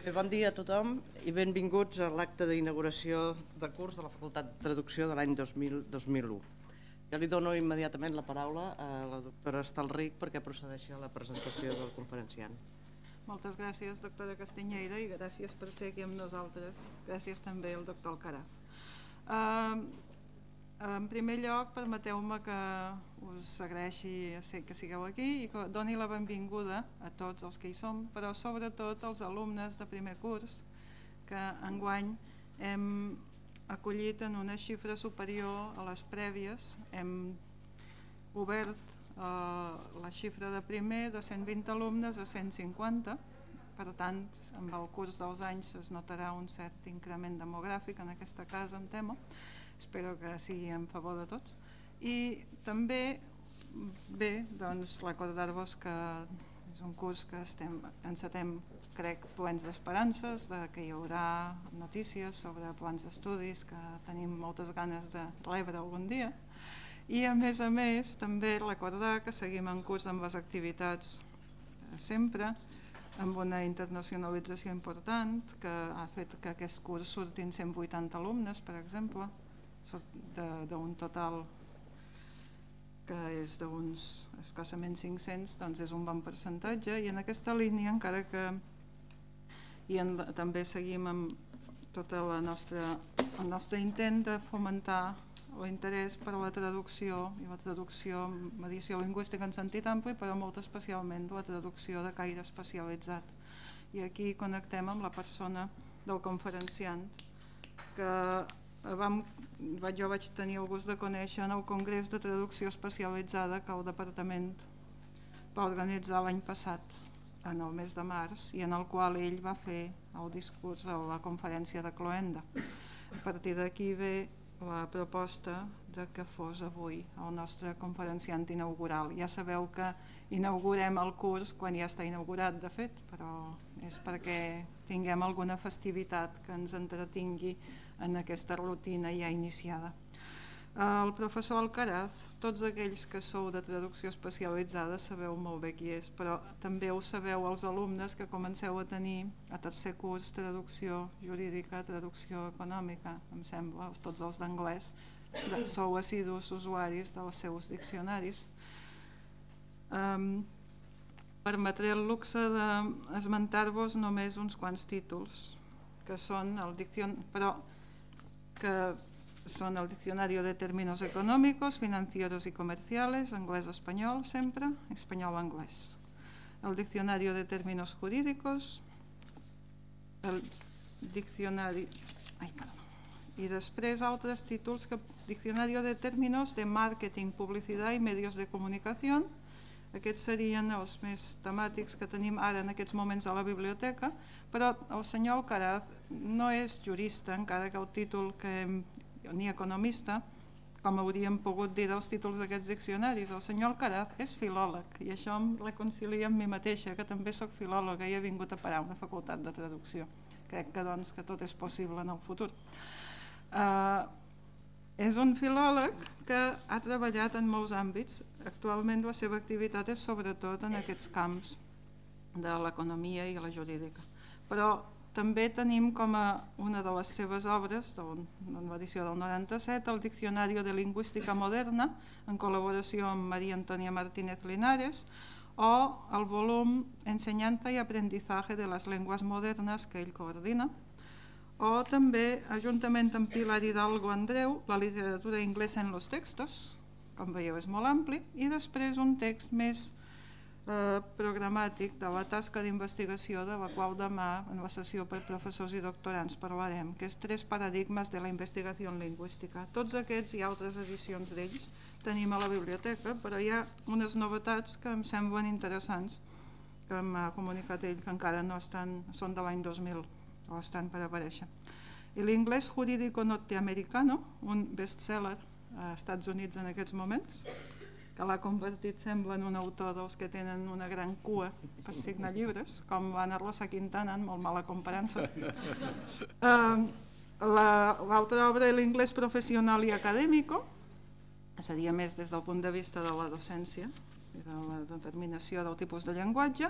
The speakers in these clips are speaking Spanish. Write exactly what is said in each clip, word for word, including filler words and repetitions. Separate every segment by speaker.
Speaker 1: Bon dia a tothom i benvinguts a l'acte d'inauguració de curs de la Facultat de Traducció de l'any dos mil u. Jo li dono immediatament la paraula a la doctora Estalric perquè procedeixi a la presentació del conferenciant.
Speaker 2: Moltes gràcies, doctora Castiñeira, i gràcies per ser aquí amb nosaltres. Gràcies també al doctor Alcaraz. En primer lloc, permeteu-me que us agraeixi que sigueu aquí i que doni la benvinguda a tots els que hi som, però sobretot als alumnes de primer curs que enguany hem acollit en una xifra superior a les prèvies. Hem obert la xifra de primer de cent vint alumnes a cent cinquanta, per tant, amb el curs dels anys es notarà un cert increment demogràfic en aquesta casa, em temo. Espero que sigui en favor de tots. I també, bé, doncs recordar-vos que és un curs que estem, encetem, crec, plens d'esperances, que hi haurà notícies sobre plans d'estudis que tenim moltes ganes de rebre algun dia. I a més a més, també recordar que seguim en curs amb les activitats sempre, amb una internacionalització important que ha fet que aquest curs surtin cent vuitanta alumnes, per exemple, d'un total que és d'uns escassament cinc-cents, doncs és un bon percentatge, i en aquesta línia, encara que també seguim amb tot el nostre intent de fomentar l'interès per a la traducció i la traducció, mediació lingüística en sentit ampli, però molt especialment la traducció de caire especialitzat. I aquí connectem amb la persona del conferenciant que jo vaig tenir el gust de conèixer en el Congrés de Traducció Especialitzada que el Departament va organitzar l'any passat, en el mes de març, i en el qual ell va fer el discurs a la conferència de Cloenda. A partir d'aquí ve la proposta que fos avui el nostre conferenciant inaugural. Ja sabeu que inaugurem el curs quan ja està inaugurat, de fet, però és perquè tinguem alguna festivitat que ens entretingui en aquesta rutina ja iniciada. El professor Alcaraz, tots aquells que sou de traducció especialitzada sabeu molt bé qui és, però també ho sabeu els alumnes que comenceu a tenir a tercer curs traducció jurídica, traducció econòmica, em sembla, tots els d'anglès, sou assidus usuaris dels seus diccionaris. Permetré el luxe d'esmentar-vos només uns quants títols, que són el diccionari, però que son el Diccionario de Términos Económicos, Financieros y Comerciales, anglès-espanyol sempre, espanyol-anglès. El Diccionario de Términos Jurídicos, el Diccionari... Ai, perdó. I després altres títols, que Diccionario de Términos de Marketing, Publicidad y Medios de Comunicación. Aquests serien els més temàtics que tenim ara en aquests moments a la biblioteca, però el senyor Alcaraz no és jurista, encara que el títol que ni economista, com hauríem pogut dir dels títols d'aquests diccionaris. El senyor Alcaraz és filòleg i això em reconcilia amb mi mateixa, que també soc filòloga i he vingut a parar a una facultat de traducció. Crec que doncs que tot és possible en el futur. És un filòleg que ha treballat en molts àmbits. Actualment la seva activitat és sobretot en aquests camps de l'economia i la jurídica. Però també tenim com a una de les seves obres, en l'edició del noranta-set, el Diccionario de Lingüística Moderna, en col·laboració amb María Antonia Martínez Linares, o el volum Enseñanza y Aprendizaje de las Lenguas Modernas, que ell coordina, o també, juntament amb Pilar Hidalgo Andreu, la literatura inglesa en los textos, com veieu és molt ampli, i després un text més programàtic de la tasca d'investigació de la qual demà en la sessió per professors i doctorants parlarem, que és Tres paradigmes de la investigació lingüística. Tots aquests i altres edicions d'ells tenim a la biblioteca, però hi ha unes novetats que em semblen interessants, que m'ha comunicat ell, que encara no estan, són de l'any dos mil, o estan per aparèixer. I l'Inglés Jurídico Norteamericano, un bestseller als Estats Units en aquests moments, que l'ha convertit, sembla, en un autor dels que tenen una gran cua per signar llibres, com l'Anna Rosa Quintana, en molt mala comparança. L'altra obra, l'Inglés Professional i Acadèmico, seria més des del punt de vista de la docència i de la determinació del tipus de llenguatge,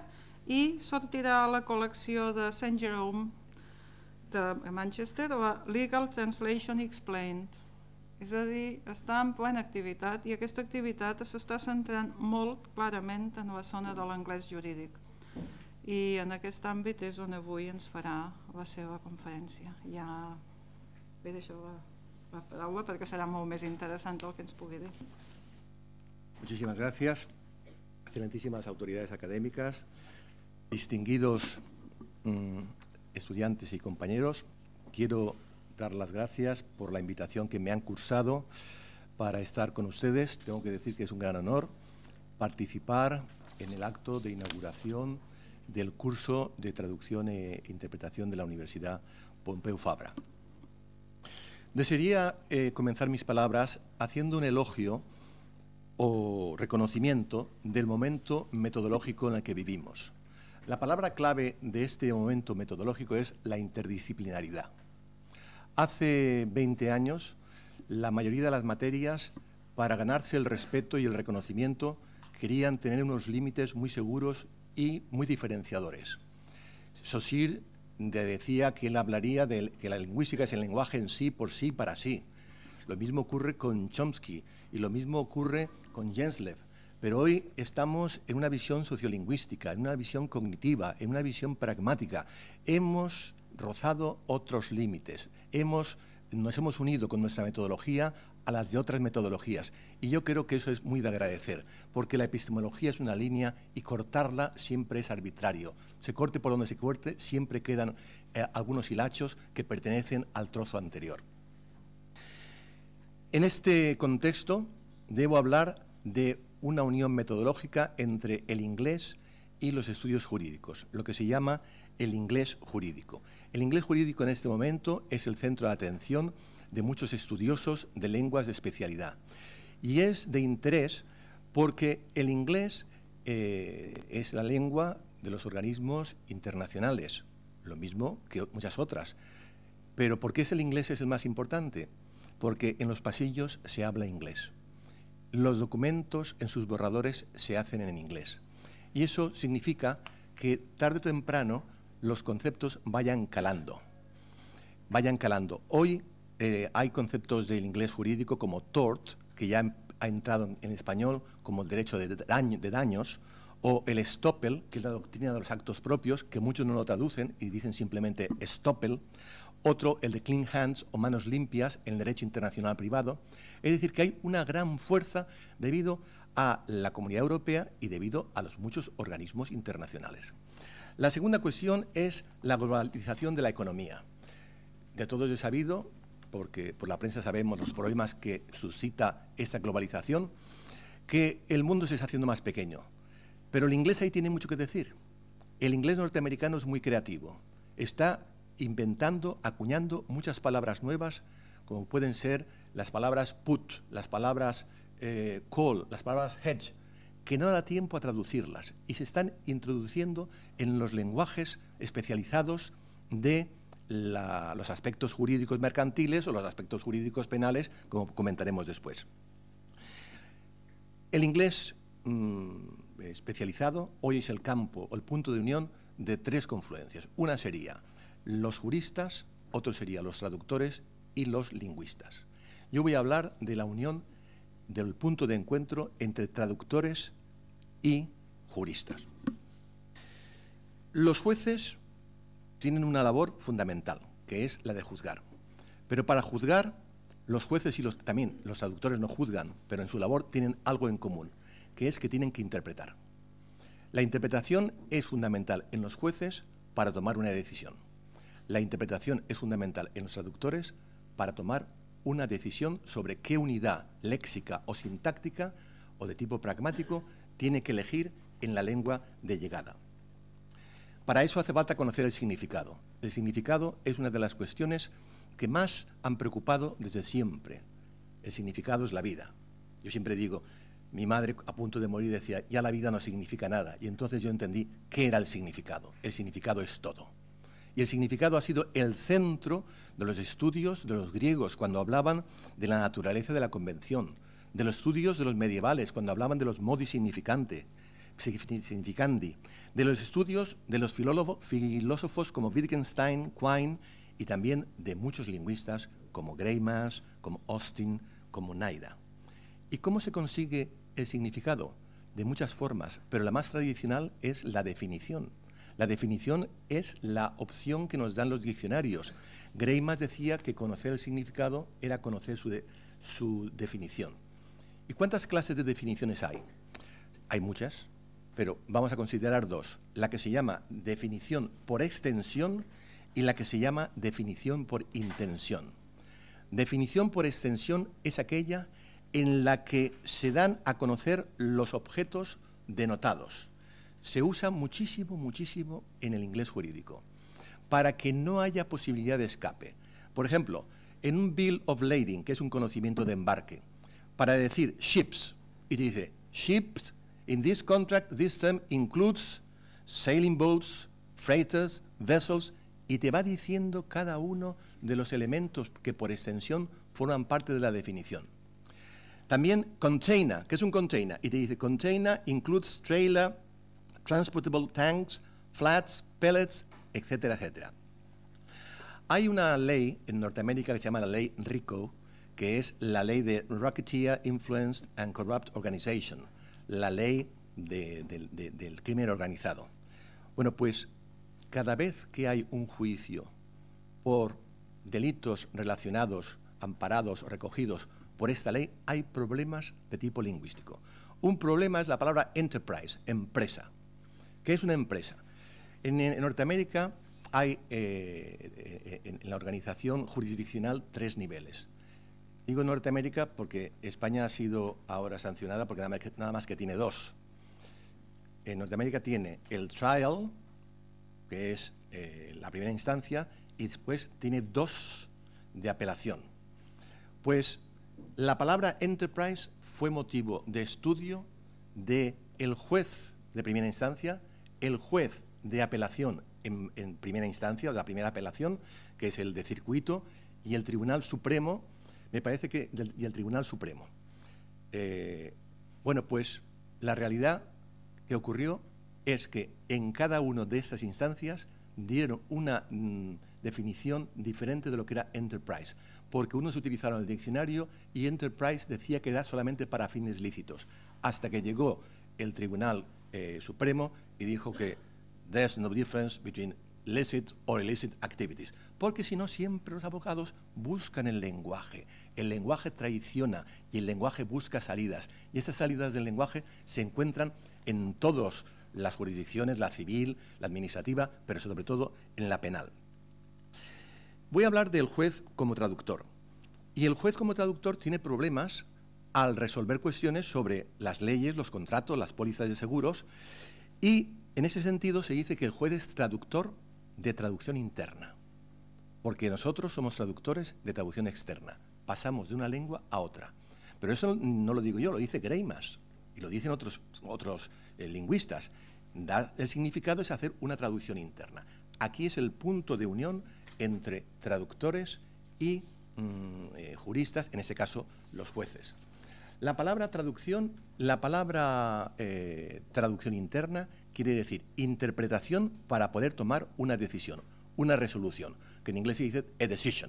Speaker 2: i sortirà a la col·lecció de Saint Jerome de Manchester, la Legal Translation Explained. És a dir, està en plena activitat i aquesta activitat s'està centrant molt clarament en la zona de l'anglès jurídic. I en aquest àmbit és on avui ens farà la seva conferència. Ja bé deixo la, la paraula perquè serà molt més interessant el que ens pugui dir.
Speaker 3: Muchísimas gracias. Excelentísimas autoridades académicas, distinguidos mmm, estudiantes y compañeros, quiero dar las gracias por la invitación que me han cursado para estar con ustedes. Tengo que decir que es un gran honor participar en el acto de inauguración del curso de traducción e interpretación de la Universidad Pompeu Fabra. Desearía eh, comenzar mis palabras haciendo un elogio o reconocimiento del momento metodológico en el que vivimos. La palabra clave de este momento metodológico es la interdisciplinaridad. Hace veinte años, la mayoría de las materias, para ganarse el respeto y el reconocimiento, querían tener unos límites muy seguros y muy diferenciadores. Saussure decía que él hablaría de que la lingüística es el lenguaje en sí, por sí, para sí. Lo mismo ocurre con Chomsky y lo mismo ocurre con Genslev. Pero hoy estamos en una visión sociolingüística, en una visión cognitiva, en una visión pragmática. Hemos rozado otros límites, hemos, nos hemos unido con nuestra metodología a las de otras metodologías. Y yo creo que eso es muy de agradecer, porque la epistemología es una línea y cortarla siempre es arbitrario. Se corte por donde se corte, siempre quedan eh, algunos hilachos que pertenecen al trozo anterior. En este contexto debo hablar de una unión metodológica entre el inglés y los estudios jurídicos, lo que se llama el inglés jurídico. El inglés jurídico en este momento es el centro de atención de muchos estudiosos de lenguas de especialidad y es de interés porque el inglés eh, es la lengua de los organismos internacionales, lo mismo que muchas otras. Pero ¿por qué es el inglés es el más importante? Porque en los pasillos se habla inglés. Los documentos en sus borradores se hacen en inglés. Y eso significa que tarde o temprano los conceptos vayan calando. Vayan calando. Hoy eh, hay conceptos del inglés jurídico como tort, que ya ha entrado en, en español como el derecho de, daño, de daños, o el estoppel, que es la doctrina de los actos propios, que muchos no lo traducen y dicen simplemente estoppel. Otro, el de clean hands o manos limpias en el derecho internacional privado. Es decir, que hay una gran fuerza debido a la Comunidad Europea y debido a los muchos organismos internacionales. La segunda cuestión es la globalización de la economía. De todos es sabido, porque por la prensa sabemos los problemas que suscita esta globalización, que el mundo se está haciendo más pequeño. Pero el inglés ahí tiene mucho que decir. El inglés norteamericano es muy creativo. Está inventando, acuñando muchas palabras nuevas, como pueden ser las palabras put, las palabras eh, call, las palabras hedge, que no da tiempo a traducirlas y se están introduciendo en los lenguajes especializados de la, los aspectos jurídicos mercantiles o los aspectos jurídicos penales, como comentaremos después. El inglés mmm, especializado hoy es el campo o el punto de unión de tres confluencias. Una sería los juristas, otro sería los traductores y los lingüistas. Yo voy a hablar de la unión del punto de encuentro entre traductores y juristas. Los jueces tienen una labor fundamental, que es la de juzgar. Pero para juzgar, los jueces y los, también los traductores no juzgan, pero en su labor tienen algo en común, que es que tienen que interpretar. La interpretación es fundamental en los jueces para tomar una decisión. La interpretación es fundamental en los traductores para tomar una decisión sobre qué unidad léxica o sintáctica o de tipo pragmático tiene que elegir en la lengua de llegada. Para eso hace falta conocer el significado. El significado es una de las cuestiones que más han preocupado desde siempre. El significado es la vida. Yo siempre digo, mi madre a punto de morir decía, ya la vida no significa nada. Y entonces yo entendí qué era el significado. El significado es todo. Y el significado ha sido el centro de los estudios de los griegos cuando hablaban de la naturaleza de la convención, de los estudios de los medievales cuando hablaban de los modi significante, significandi, de los estudios de los filósofos como Wittgenstein, Quine y también de muchos lingüistas como Greimas, como Austin, como Naida. ¿Y cómo se consigue el significado? De muchas formas, pero la más tradicional es la definición. La definición es la opción que nos dan los diccionarios. Greimas decía que conocer el significado era conocer su, de, su definición. ¿Y cuántas clases de definiciones hay? Hay muchas, pero vamos a considerar dos. La que se llama definición por extensión y la que se llama definición por intención. Definición por extensión es aquella en la que se dan a conocer los objetos denotados. Se usa muchísimo, muchísimo en el inglés jurídico, para que no haya posibilidad de escape. Por ejemplo, en un Bill of Lading, que es un conocimiento de embarque, para decir ships, y dice, ships, in this contract, this term includes sailing boats, freighters, vessels, y te va diciendo cada uno de los elementos que por extensión forman parte de la definición. También container, que es un container, y te dice container includes trailer, transportable tanks, flats, pellets, etcétera, etcétera. Hay una ley en Norteamérica que se llama la ley RICO, que es la ley de Racketeer Influenced and Corrupt Organization, la ley de, de, de, del crimen organizado. Bueno, pues cada vez que hay un juicio por delitos relacionados, amparados o recogidos por esta ley, hay problemas de tipo lingüístico. Un problema es la palabra enterprise, empresa. ¿Qué es una empresa? En, en Norteamérica hay eh, en, en la organización jurisdiccional tres niveles. Digo Norteamérica porque España ha sido ahora sancionada porque nada más que, nada más que tiene dos. En Norteamérica tiene el trial, que es eh, la primera instancia, y después tiene dos de apelación. Pues la palabra enterprise fue motivo de estudio del juez de primera instancia, el juez de apelación en, en primera instancia, o la primera apelación, que es el de circuito, y el Tribunal Supremo, me parece que, y el Tribunal Supremo. Eh, bueno, pues la realidad que ocurrió es que en cada una de estas instancias dieron una mm, definición diferente de lo que era enterprise, porque unos utilizaron el diccionario y enterprise decía que era solamente para fines lícitos, hasta que llegó el Tribunal eh, Supremo y dijo que there's no difference between licit or illicit activities, porque si no siempre los abogados buscan el lenguaje, el lenguaje traiciona y el lenguaje busca salidas, y esas salidas del lenguaje se encuentran en todas las jurisdicciones, la civil, la administrativa, pero sobre todo en la penal. Voy a hablar del juez como traductor. Y el juez como traductor tiene problemas al resolver cuestiones sobre las leyes, los contratos, las pólizas de seguros, y en ese sentido se dice que el juez es traductor de traducción interna, porque nosotros somos traductores de traducción externa, pasamos de una lengua a otra. Pero eso no lo digo yo, lo dice Greimas, y lo dicen otros, otros eh, lingüistas. Da, el significado es hacer una traducción interna. Aquí es el punto de unión entre traductores y mm, eh, juristas, en este caso los jueces. La palabra traducción, la palabra eh, traducción interna quiere decir interpretación para poder tomar una decisión, una resolución, que en inglés se dice a decision.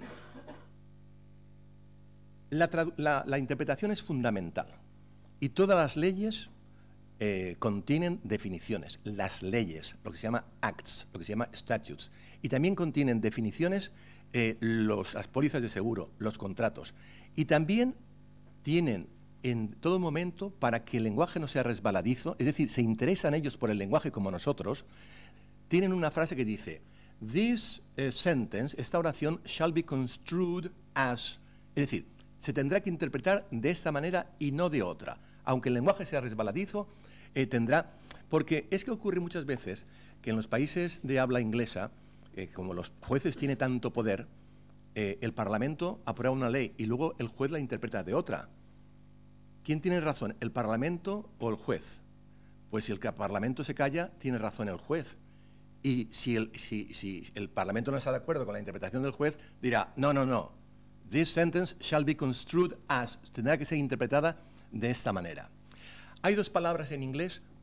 Speaker 3: La, la, la interpretación es fundamental y todas las leyes eh, contienen definiciones, las leyes, lo que se llama acts, lo que se llama statutes, y también contienen definiciones eh, los, las pólizas de seguro, los contratos, y también tienen en todo momento, para que el lenguaje no sea resbaladizo, es decir, se interesan ellos por el lenguaje como nosotros, tienen una frase que dice, this uh, sentence, esta oración, shall be construed as, es decir, se tendrá que interpretar de esta manera y no de otra. Aunque el lenguaje sea resbaladizo, eh, tendrá, porque es que ocurre muchas veces que en los países de habla inglesa, eh, como los jueces tienen tanto poder, eh, el Parlamento aprueba una ley y luego el juez la interpreta de otra. ¿Quién tiene razón, el Parlamento o el juez? Pues si el Parlamento se calla, tiene razón el juez. Y si el, si, si el Parlamento no está de acuerdo con la interpretación del juez, dirá, no, no, no, this sentence shall be construed as, tendrá que ser interpretada de esta manera. Hay dos palabras en inglés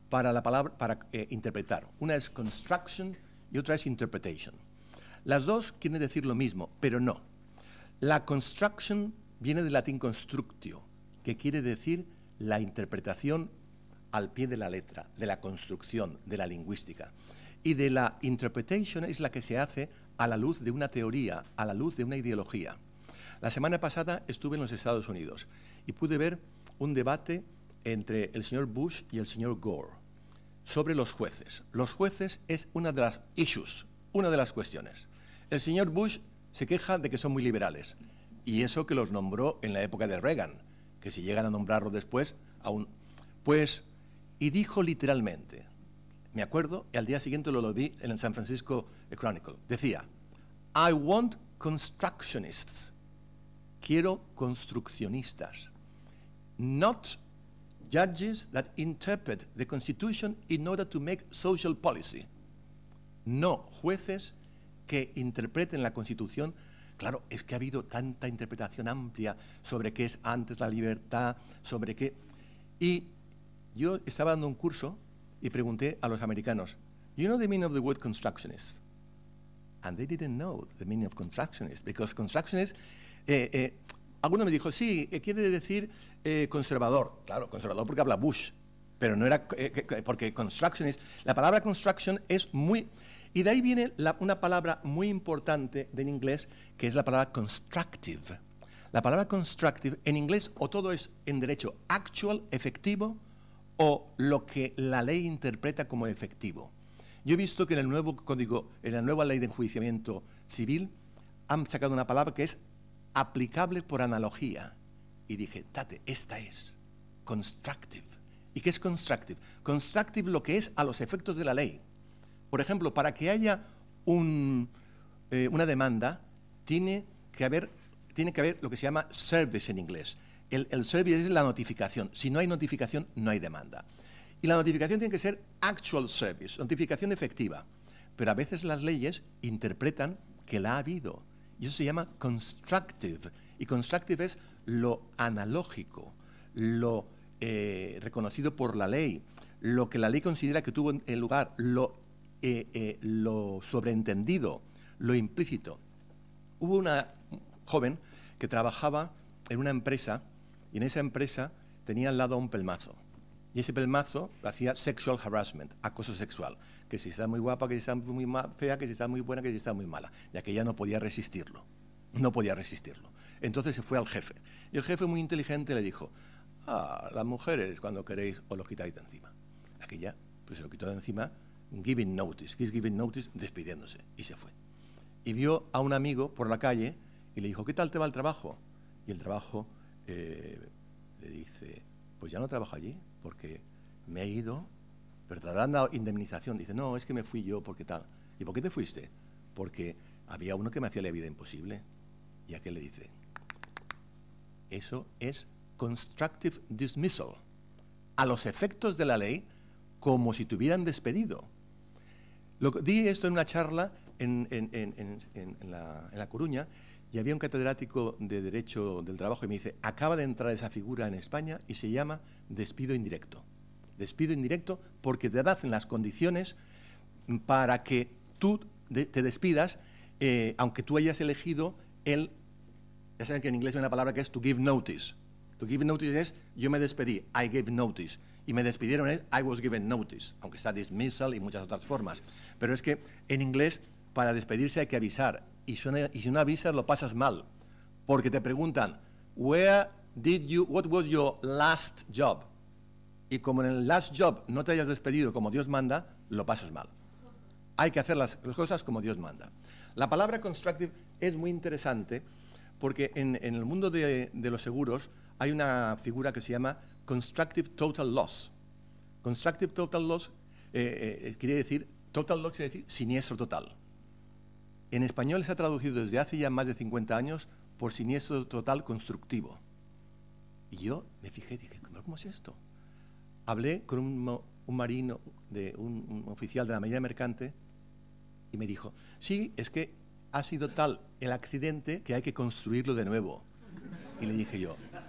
Speaker 3: para la palabra, para eh, interpretar. Una es construction y otra es interpretation. Las dos quieren decir lo mismo, pero no. La construction viene del latín constructio, que quiere decir la interpretación al pie de la letra, de la construcción, de la lingüística. Y de la interpretation es la que se hace a la luz de una teoría, a la luz de una ideología. La semana pasada estuve en los Estados Unidos y pude ver un debate entre el señor Bush y el señor Gore sobre los jueces. Los jueces es una de las issues, una de las cuestiones. El señor Bush se queja de que son muy liberales, y eso que los nombró en la época de Reagan, que si llegan a nombrarlo después, aún... Pues, y dijo literalmente, me acuerdo, y al día siguiente lo, lo vi en el San Francisco Chronicle, decía, I want constructionists, quiero construccionistas, not judges that interpret the Constitution in order to make social policy. No jueces que interpreten la Constitución. Claro, es que ha habido tanta interpretación amplia sobre qué es antes la libertad, sobre qué... Y yo estaba dando un curso y pregunté a los americanos, you know the meaning of the word constructionist? And they didn't know the meaning of constructionist, because constructionist... Eh, eh, alguno me dijo, sí, eh, quiere decir eh, conservador. Claro, conservador porque habla Bush, pero no era eh, porque constructionist. La palabra construction es muy... Y de ahí viene la, una palabra muy importante en inglés, que es la palabra constructive. La palabra constructive en inglés o todo es en derecho actual, efectivo, o lo que la ley interpreta como efectivo. Yo he visto que en el nuevo código, en la nueva ley de enjuiciamiento civil, han sacado una palabra que es aplicable por analogía. Y dije, tate, esta es constructive. ¿Y qué es constructive? Constructive lo que es a los efectos de la ley. Por ejemplo, para que haya un, eh, una demanda, tiene que, haber, tiene que haber lo que se llama service en inglés. El, el service es la notificación. Si no hay notificación, no hay demanda. Y la notificación tiene que ser actual service, notificación efectiva. Pero a veces las leyes interpretan que la ha habido. Y eso se llama constructive. Y constructive es lo analógico, lo eh, reconocido por la ley, lo que la ley considera que tuvo en lugar, lo Eh, eh, lo sobreentendido, lo implícito. Hubo una joven que trabajaba en una empresa y en esa empresa tenía al lado un pelmazo. Y ese pelmazo hacía sexual harassment, acoso sexual. Que si está muy guapa, que si está muy fea, que si está muy buena, que si está muy mala. Ya que ella no podía resistirlo. No podía resistirlo. Entonces se fue al jefe. Y el jefe muy inteligente le dijo, ah, las mujeres cuando queréis os lo quitáis de encima. Aquella pues se lo quitó de encima, giving notice, he's giving notice, despidiéndose, y se fue. Y vio a un amigo por la calle y le dijo, ¿qué tal te va el trabajo? Y el trabajo eh, le dice, pues ya no trabajo allí, porque me he ido, pero te habrán dado indemnización. Dice, no, es que me fui yo, porque tal. ¿Y por qué te fuiste? Porque había uno que me hacía la vida imposible. Y aquel le dice, eso es constructive dismissal, a los efectos de la ley, como si te hubieran despedido. Lo, di esto en una charla en, en, en, en, en, la, en La Coruña, y había un catedrático de Derecho del Trabajo y me dice, acaba de entrar esa figura en España y se llama despido indirecto. Despido indirecto porque te dan las condiciones para que tú de, te despidas, eh, aunque tú hayas elegido el, ya saben que en inglés hay una palabra que es to give notice. To give notice es, yo me despedí, I gave notice. Y me despidieron, es I was given notice, aunque está dismissal y muchas otras formas. Pero es que en inglés, para despedirse hay que avisar. Y si no, y si no avisas, lo pasas mal. Porque te preguntan, where did you, what was your last job? Y como en el last job no te hayas despedido como Dios manda, lo pasas mal. Hay que hacer las cosas como Dios manda. La palabra constructive es muy interesante porque en, en el mundo de, de los seguros hay una figura que se llama constructive total loss. Constructive total loss eh, eh, quiere decir, total loss quiere decir siniestro total. En español se ha traducido desde hace ya más de cincuenta años por siniestro total constructivo. Y yo me fijé y dije, ¿cómo es esto? Hablé con un, un marino, de, un, un oficial de la Marina Mercante, y me dijo, sí, es que ha sido tal el accidente que hay que construirlo de nuevo. Y le dije yo,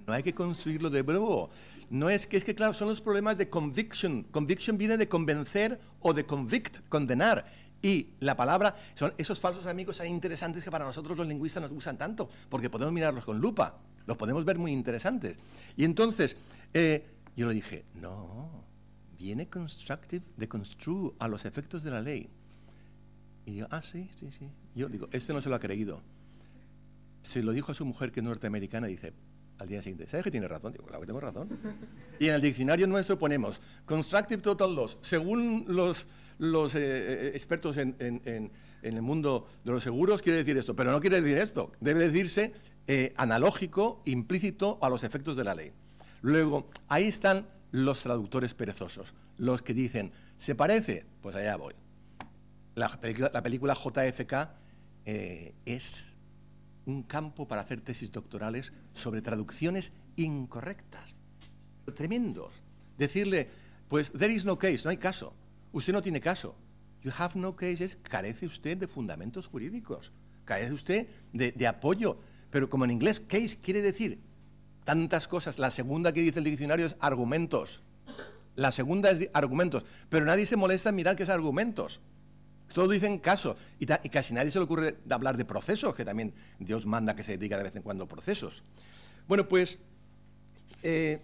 Speaker 3: no hay que construirlo de nuevo. No es que, es que, claro, son los problemas de conviction. Conviction viene de convencer o de convict, condenar. Y la palabra, son esos falsos amigos tan interesantes que para nosotros los lingüistas nos gustan tanto, porque podemos mirarlos con lupa, los podemos ver muy interesantes. Y entonces, eh, yo le dije, no, viene constructive de construe a los efectos de la ley. Y yo, ah, sí, sí, sí. Yo digo, este no se lo ha creído. Se lo dijo a su mujer, que es norteamericana, y dice, al día siguiente, ¿sabes que tiene razón? Digo, claro que tengo razón. Y en el diccionario nuestro ponemos constructive total loss. Según los, los eh, expertos en, en, en, en el mundo de los seguros, quiere decir esto, pero no quiere decir esto. Debe decirse eh, analógico, implícito a los efectos de la ley. Luego, ahí están los traductores perezosos, los que dicen, ¿se parece? Pues allá voy. La película, la película J F K eh, es un campo para hacer tesis doctorales sobre traducciones incorrectas, tremendos. Decirle, pues, there is no case, no hay caso, usted no tiene caso. You have no case es, carece usted de fundamentos jurídicos, carece usted de, de apoyo, pero como en inglés case quiere decir tantas cosas. La segunda que dice el diccionario es argumentos, la segunda es argumentos, pero nadie se molesta en mirar qué es argumentos. Todos dicen caso, y, y casi nadie se le ocurre de hablar de procesos, que también Dios manda que se diga de vez en cuando procesos. Bueno, pues eh,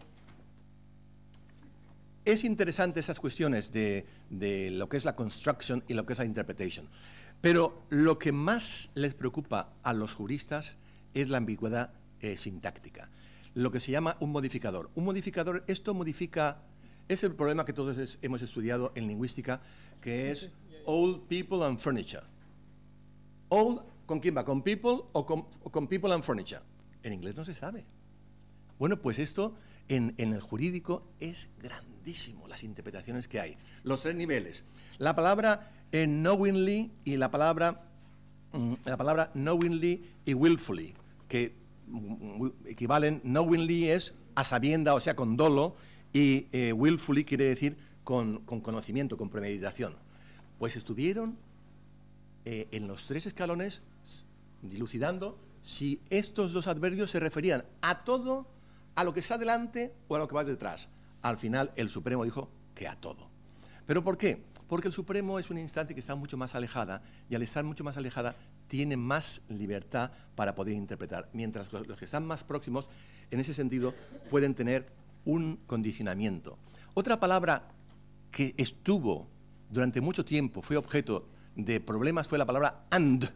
Speaker 3: es interesante esas cuestiones de, de lo que es la construction y lo que es la interpretation. Pero lo que más les preocupa a los juristas es la ambigüedad eh, sintáctica, lo que se llama un modificador. Un modificador, esto modifica, es el problema que todos es, hemos estudiado en lingüística, que es old people and furniture. Old, ¿con quién va? ¿Con people o con, o con people and furniture? En inglés no se sabe. Bueno, pues esto en, en el jurídico es grandísimo, las interpretaciones que hay. Los tres niveles. La palabra eh, knowingly y la palabra, mm, la palabra knowingly y willfully, que mm, equivalen, knowingly es a sabienda, o sea, con dolo, y eh, willfully quiere decir con, con conocimiento, con premeditación. Pues estuvieron eh, en los tres escalones dilucidando si estos dos adverbios se referían a todo, a lo que está delante o a lo que va detrás. Al final el Supremo dijo que a todo. ¿Pero por qué? Porque el Supremo es una instancia que está mucho más alejada, y al estar mucho más alejada tiene más libertad para poder interpretar, mientras los, los que están más próximos, en ese sentido, pueden tener un condicionamiento. Otra palabra que estuvo durante mucho tiempo, fue objeto de problemas, fue la palabra and.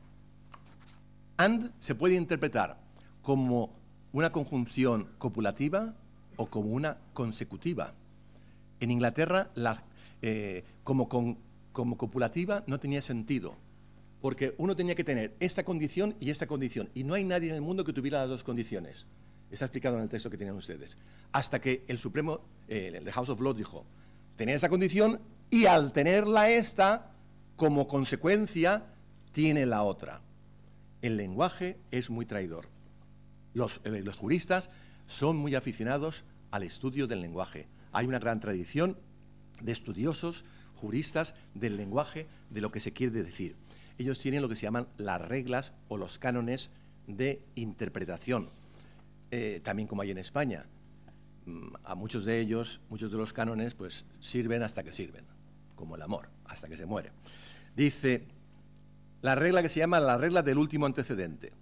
Speaker 3: And se puede interpretar como una conjunción copulativa o como una consecutiva. En Inglaterra, la, eh, como, con, como copulativa no tenía sentido, porque uno tenía que tener esta condición y esta condición, y no hay nadie en el mundo que tuviera las dos condiciones. Está explicado en el texto que tienen ustedes. Hasta que el Supremo, eh, el House of Lords dijo, tenía esta condición, y al tenerla esta, como consecuencia, tiene la otra. El lenguaje es muy traidor. Los, eh, los juristas son muy aficionados al estudio del lenguaje. Hay una gran tradición de estudiosos, juristas, del lenguaje, de lo que se quiere decir. Ellos tienen lo que se llaman las reglas o los cánones de interpretación, eh, también como hay en España. A muchos de ellos, muchos de los cánones, pues sirven hasta que sirven, como el amor, hasta que se muere. Dice, la regla que se llama la regla del último antecedente.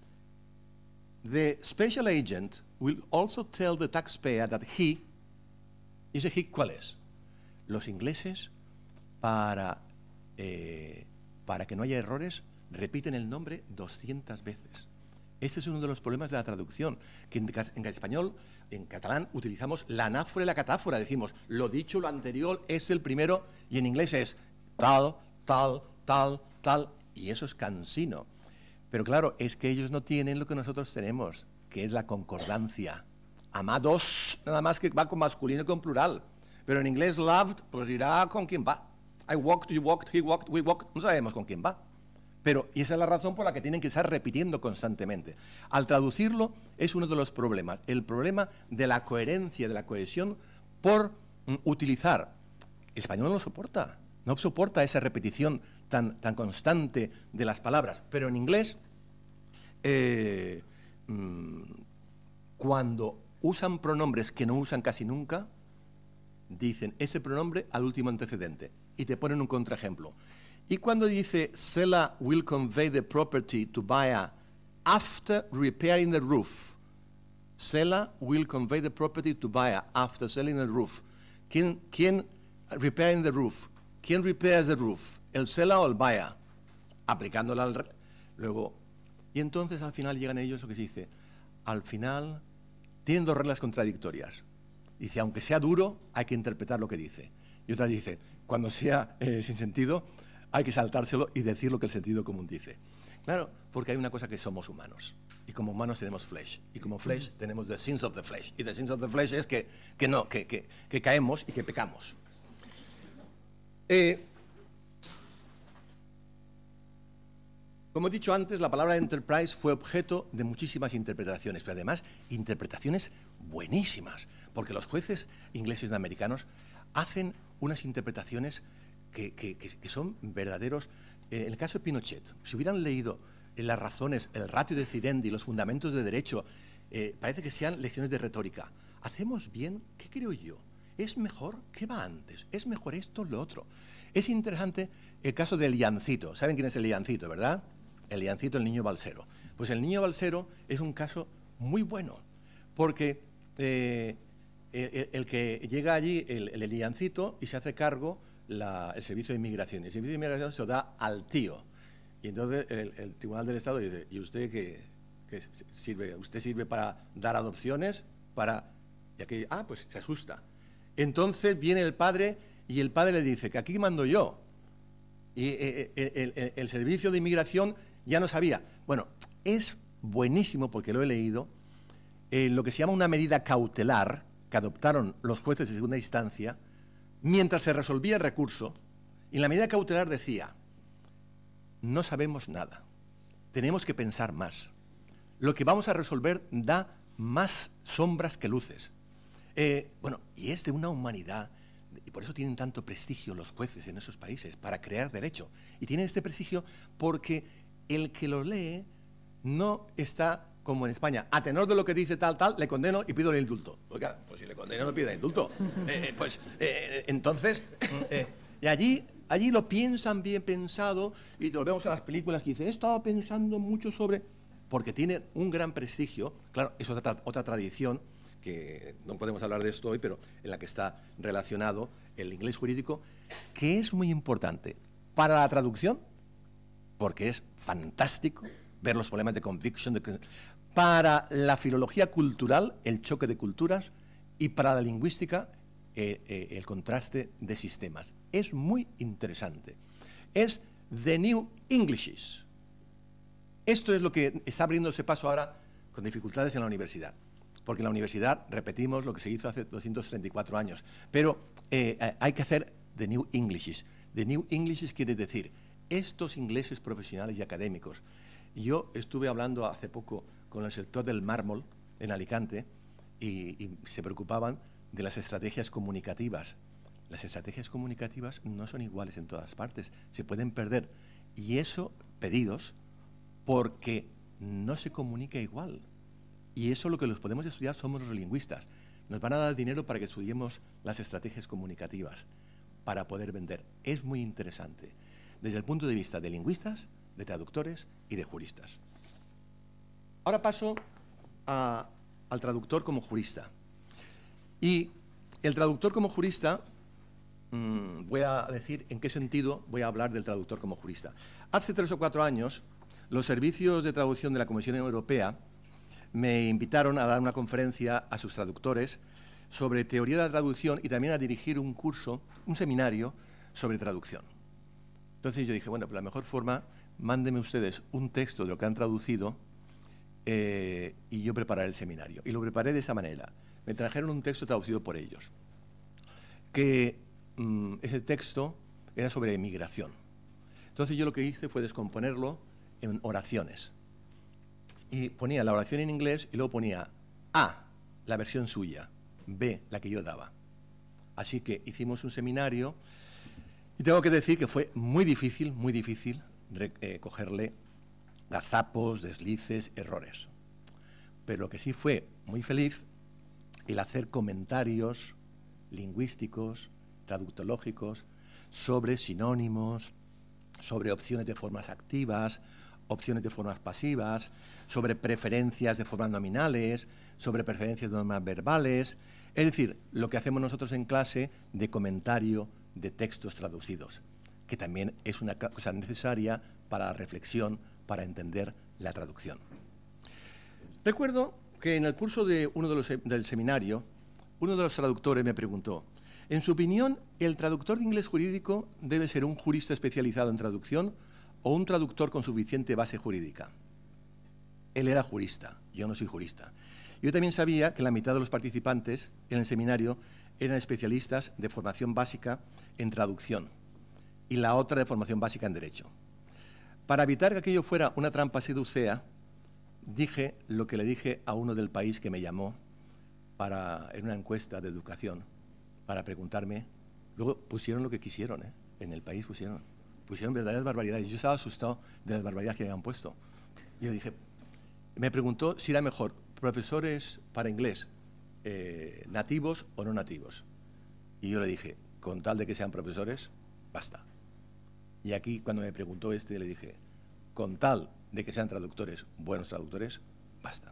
Speaker 3: The special agent will also tell the taxpayer that he, ¿ese he cuál es? Los ingleses, para, eh, para que no haya errores, repiten el nombre doscientas veces. Este es uno de los problemas de la traducción, que en, en español, en catalán, utilizamos la anáfora y la catáfora. Decimos, lo dicho, lo anterior es el primero, y en inglés es tal, tal, tal, tal, y eso es cansino. Pero claro, es que ellos no tienen lo que nosotros tenemos, que es la concordancia. Amados, nada más que va con masculino y con plural. Pero en inglés, loved, pues dirá con quién va. I walked, you walked, he walked, we walked, no sabemos con quién va. Pero y esa es la razón por la que tienen que estar repitiendo constantemente. Al traducirlo es uno de los problemas, el problema de la coherencia, de la cohesión, por mm, utilizar. El español no lo soporta, no soporta esa repetición tan, tan constante de las palabras. Pero en inglés, eh, mm, cuando usan pronombres que no usan casi nunca, dicen ese pronombre al último antecedente y te ponen un contraejemplo. Y cuando dice seller will convey the property to buyer after repairing the roof, seller will convey the property to buyer after selling the roof. ¿Quién, quién repairing the roof? ¿Quién repairs the roof? ¿El seller o el buyer? Aplicándola al... Luego, y entonces al final llegan ellos lo que se dice, al final tienen dos reglas contradictorias. Dice, aunque sea duro, hay que interpretar lo que dice. Y otra dice, cuando sea eh, sin sentido, hay que saltárselo y decir lo que el sentido común dice. Claro, porque hay una cosa que somos humanos. Y como humanos tenemos flesh. Y como flesh tenemos the sins of the flesh. Y the sins of the flesh es que, que no, que, que, que caemos y que pecamos. Eh, como he dicho antes, la palabra enterprise fue objeto de muchísimas interpretaciones, pero además interpretaciones buenísimas, porque los jueces ingleses y americanos hacen unas interpretaciones que, que, que, que son verdaderos. Eh, en el caso de Pinochet, si hubieran leído las razones, el ratio decidendi, los fundamentos de derecho, eh, parece que sean lecciones de retórica. ¿Hacemos bien? ¿Qué creo yo? ¿Es mejor? ¿Qué va antes? ¿Es mejor esto lo otro? Es interesante el caso del Liancito. ¿Saben quién es el Liancito, verdad? El Liancito, el niño balsero. Pues el niño balsero es un caso muy bueno, porque eh, el, el que llega allí, el, el Liancito, y se hace cargo la, el servicio de inmigración. El servicio de inmigración se lo da al tío. Y entonces el, el Tribunal del Estado dice, ¿y usted qué, qué sirve? ¿Usted sirve para dar adopciones? Para... Y aquí, ah, pues se asusta. Entonces viene el padre y el padre le dice que aquí mando yo. Y el, el, el, el servicio de inmigración ya no sabía. Bueno, es buenísimo, porque lo he leído, eh, lo que se llama una medida cautelar que adoptaron los jueces de segunda instancia mientras se resolvía el recurso. Y la medida cautelar decía, no sabemos nada, tenemos que pensar más. Lo que vamos a resolver da más sombras que luces. Eh, bueno, y es de una humanidad, y por eso tienen tanto prestigio los jueces en esos países, para crear derecho. Y tienen este prestigio porque el que lo lee no está como en España, a tenor de lo que dice tal, tal, le condeno y pido el indulto. Oiga, pues si le condeno no pida indulto. Eh, eh, pues eh, entonces, eh, y allí... Allí lo piensan bien pensado y lo vemos en las películas que dicen, he estado pensando mucho sobre... Porque tiene un gran prestigio, claro, es otra, otra tradición, que no podemos hablar de esto hoy, pero en la que está relacionado el inglés jurídico, que es muy importante para la traducción, porque es fantástico ver los problemas de conviction, de, para la filología cultural, el choque de culturas, y para la lingüística, eh, eh, el contraste de sistemas. Es muy interesante. Es The New Englishes. Esto es lo que está abriéndose paso ahora con dificultades en la universidad. Porque en la universidad repetimos lo que se hizo hace doscientos treinta y cuatro años. Pero eh, eh, hay que hacer The New Englishes. The New Englishes quiere decir estos ingleses profesionales y académicos. Yo estuve hablando hace poco con el sector del mármol en Alicante y, y se preocupaban de las estrategias comunicativas. Las estrategias comunicativas no son iguales en todas partes, se pueden perder. Y eso, pedidos, porque no se comunica igual. Y eso lo que los podemos estudiar somos los lingüistas. Nos van a dar dinero para que estudiemos las estrategias comunicativas, para poder vender. Es muy interesante, desde el punto de vista de lingüistas, de traductores y de juristas. Ahora paso a, al traductor como jurista. Y el traductor como jurista, mmm, voy a decir en qué sentido voy a hablar del traductor como jurista. Hace tres o cuatro años, los servicios de traducción de la Comisión Europea me invitaron a dar una conferencia a sus traductores sobre teoría de la traducción y también a dirigir un curso, un seminario sobre traducción. Entonces yo dije, bueno, pues la mejor forma, mándenme ustedes un texto de lo que han traducido eh, y yo prepararé el seminario. Y lo preparé de esa manera. Me trajeron un texto traducido por ellos, que mmm, ese texto era sobre emigración. Entonces yo lo que hice fue descomponerlo en oraciones. Y ponía la oración en inglés y luego ponía A, la versión suya, B, la que yo daba. Así que hicimos un seminario y tengo que decir que fue muy difícil, muy difícil eh, cogerle gazapos, deslices, errores. pero lo que sí fue muy feliz el hacer comentarios lingüísticos, traductológicos, sobre sinónimos, sobre opciones de formas activas, opciones de formas pasivas, sobre preferencias de formas nominales, sobre preferencias de normas verbales, es decir, lo que hacemos nosotros en clase de comentario de textos traducidos, que también es una cosa necesaria para la reflexión, para entender la traducción. Recuerdo que en el curso de uno de los, del seminario, uno de los traductores me preguntó, en su opinión, ¿el traductor de inglés jurídico debe ser un jurista especializado en traducción o un traductor con suficiente base jurídica? Él era jurista, yo no soy jurista. Yo también sabía que la mitad de los participantes en el seminario eran especialistas de formación básica en traducción y la otra de formación básica en derecho. Para evitar que aquello fuera una trampa seducea, dije lo que le dije a uno del país que me llamó para, en una encuesta de educación para preguntarme. Luego pusieron lo que quisieron, ¿eh? En el país pusieron, pusieron verdaderas barbaridades. Yo estaba asustado de las barbaridades que habían puesto. Yo dije, me preguntó si era mejor profesores para inglés eh, nativos o no nativos. Y yo le dije, con tal de que sean profesores, basta. Y aquí cuando me preguntó este, le dije, con tal de que sean traductores, buenos traductores, basta.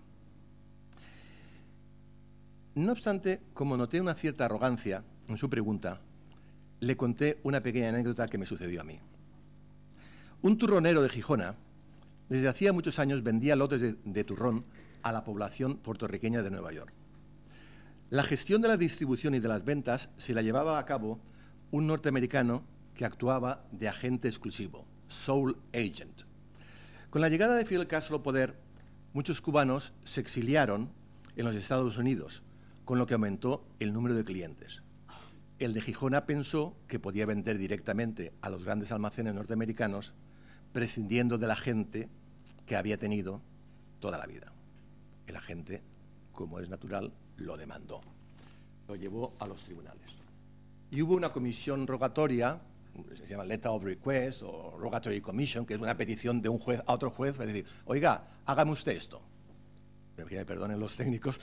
Speaker 3: No obstante, como noté una cierta arrogancia en su pregunta, le conté una pequeña anécdota que me sucedió a mí. Un turronero de Gijona, desde hacía muchos años vendía lotes de, de turrón a la población puertorriqueña de Nueva York. La gestión de la distribución y de las ventas se la llevaba a cabo un norteamericano que actuaba de agente exclusivo, sole agent. Con la llegada de Fidel Castro al poder, muchos cubanos se exiliaron en los Estados Unidos, con lo que aumentó el número de clientes. El de Gijona pensó que podía vender directamente a los grandes almacenes norteamericanos, prescindiendo de la gente que había tenido toda la vida. El agente, como es natural, lo demandó. Lo llevó a los tribunales. Y hubo una comisión rogatoria, se llama Letter of Request o Rogatory Commission, que es una petición de un juez a otro juez, para decir, oiga, hágame usted esto. Que me perdonen los técnicos.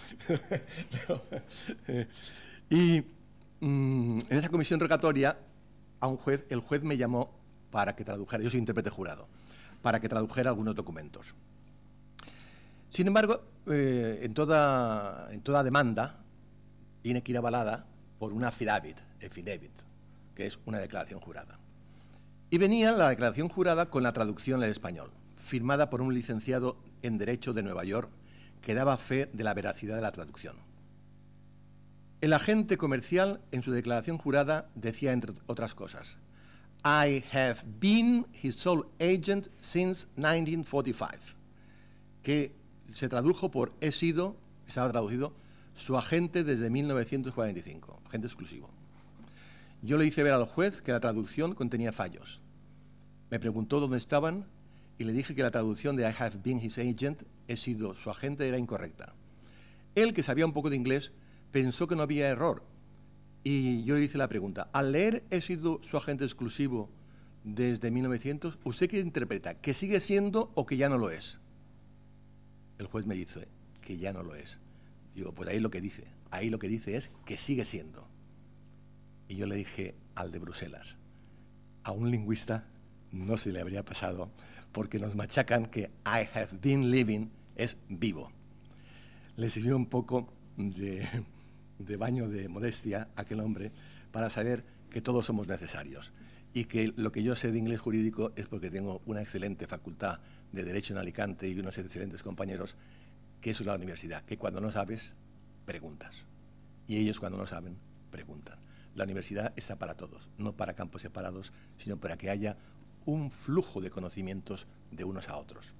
Speaker 3: Y mmm, en esa comisión rogatoria, a un juez, el juez me llamó para que tradujera, yo soy intérprete jurado, para que tradujera algunos documentos. Sin embargo, eh, en, toda, en toda demanda tiene que ir avalada por una affidavit, affidavit, que es una declaración jurada. Y venía la declaración jurada con la traducción al español, firmada por un licenciado en Derecho de Nueva York, que daba fe de la veracidad de la traducción. El agente comercial, en su declaración jurada, decía, entre otras cosas, I have been his sole agent since nineteen forty-five, que se tradujo por he sido, estaba traducido, su agente desde mil novecientos cuarenta y cinco, agente exclusivo. Yo le hice ver al juez que la traducción contenía fallos. Me preguntó dónde estaban y le dije que la traducción de I have been his agent, he sido su agente, era incorrecta. Él, que sabía un poco de inglés, pensó que no había error. Y yo le hice la pregunta, al leer he sido su agente exclusivo desde mil novecientos, ¿usted qué interpreta? ¿Que sigue siendo o que ya no lo es? El juez me dice que ya no lo es. Digo, pues ahí lo que dice, ahí lo que dice es que sigue siendo. Y yo le dije al de Bruselas, a un lingüista no se le habría pasado, porque nos machacan que I have been living es vivo. Le sirvió un poco de, de baño de modestia a aquel hombre para saber que todos somos necesarios y que lo que yo sé de inglés jurídico es porque tengo una excelente facultad de Derecho en Alicante y unos excelentes compañeros, que eso es la universidad, que cuando no sabes, preguntas. Y ellos cuando no saben, preguntan. La universidad está para todos, no para campos separados, sino para que haya un flujo de conocimientos de unos a otros.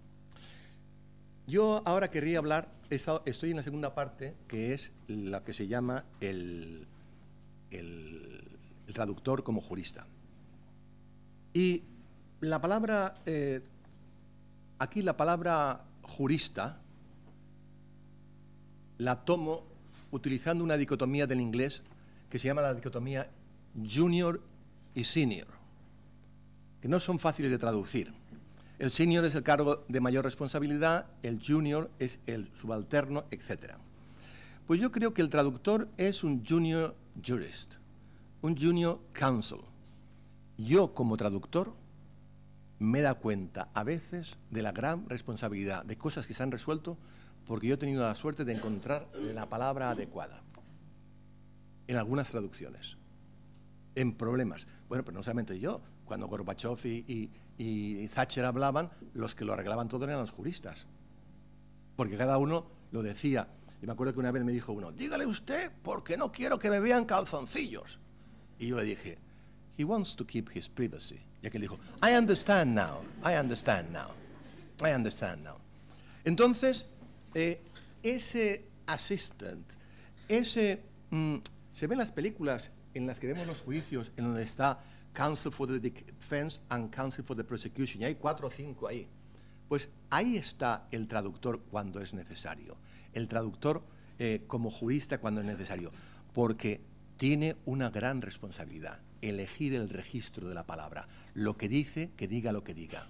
Speaker 3: Yo ahora querría hablar, estoy en la segunda parte, que es la que se llama el, el, el traductor como jurista. Y la palabra, eh, aquí la palabra jurista la tomo utilizando una dicotomía del inglés que se llama la dicotomía junior y senior, que no son fáciles de traducir. El senior es el cargo de mayor responsabilidad, el junior es el subalterno, etcétera. Pues yo creo que el traductor es un junior jurist, un junior counsel. Yo, como traductor, me da cuenta a veces de la gran responsabilidad de cosas que se han resuelto porque yo he tenido la suerte de encontrar la palabra adecuada en algunas traducciones, en problemas. Bueno, pero no solamente yo. Cuando Gorbachev y, y, y Thatcher hablaban, los que lo arreglaban todo eran los juristas. Porque cada uno lo decía. Y me acuerdo que una vez me dijo uno, dígale usted porque no quiero que me vean calzoncillos. Y yo le dije, he wants to keep his privacy. Y aquel dijo, I understand now, I understand now, I understand now. Entonces, eh, ese assistant, ese... Mm, se ven las películas en las que vemos los juicios en donde está Counsel for the Defense and Counsel for the Prosecution, y hay cuatro o cinco ahí. Pues ahí está el traductor cuando es necesario, el traductor eh, como jurista cuando es necesario, porque tiene una gran responsabilidad, elegir el registro de la palabra, lo que dice, que diga lo que diga.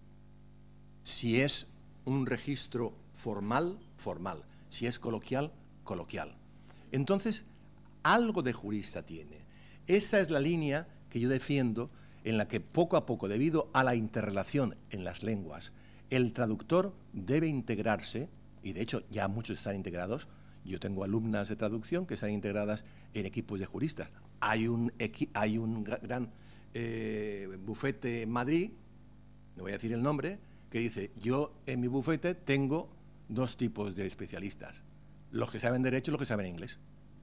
Speaker 3: Si es un registro formal, formal, si es coloquial, coloquial. Entonces, algo de jurista tiene. Esa es la línea que yo defiendo, en la que poco a poco, debido a la interrelación en las lenguas, el traductor debe integrarse, y de hecho ya muchos están integrados. Yo tengo alumnas de traducción que están integradas en equipos de juristas. Hay un, equi hay un gran eh, bufete en Madrid, no voy a decir el nombre, que dice, yo en mi bufete tengo dos tipos de especialistas, los que saben derecho y los que saben inglés.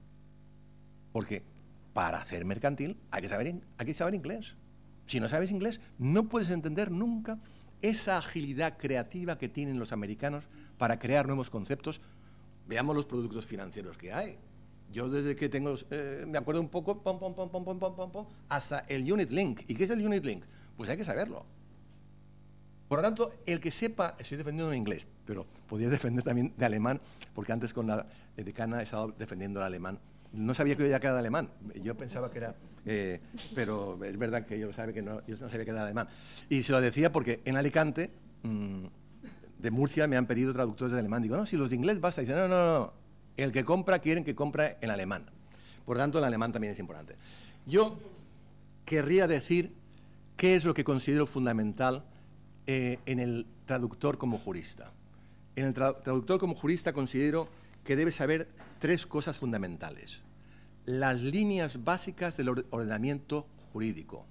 Speaker 3: Porque para hacer mercantil hay que saber, hay que saber inglés. Si no sabes inglés, no puedes entender nunca esa agilidad creativa que tienen los americanos para crear nuevos conceptos. Veamos los productos financieros que hay. Yo desde que tengo, eh, me acuerdo un poco, pom, pom, pom, pom, pom, pom, pom, pom, hasta el Unit Link. ¿Y qué es el Unit Link? Pues hay que saberlo. Por lo tanto, el que sepa, estoy defendiendo en inglés, pero podría defender también de alemán, porque antes con la decana he estado defendiendo el alemán. No sabía que yo ya quedaba alemán, yo pensaba que era, eh, pero es verdad que yo, sabe que no, yo no sabía que era alemán. Y se lo decía porque en Alicante, mmm, de Murcia, me han pedido traductores de alemán. Digo, no, si los de inglés basta. Dicen, no, no, no, el que compra quieren que compre en alemán. Por tanto, el alemán también es importante. Yo querría decir qué es lo que considero fundamental eh, en el traductor como jurista. En el tra traductor como jurista considero que debe saber tres cosas fundamentales. Las líneas básicas del ordenamiento jurídico,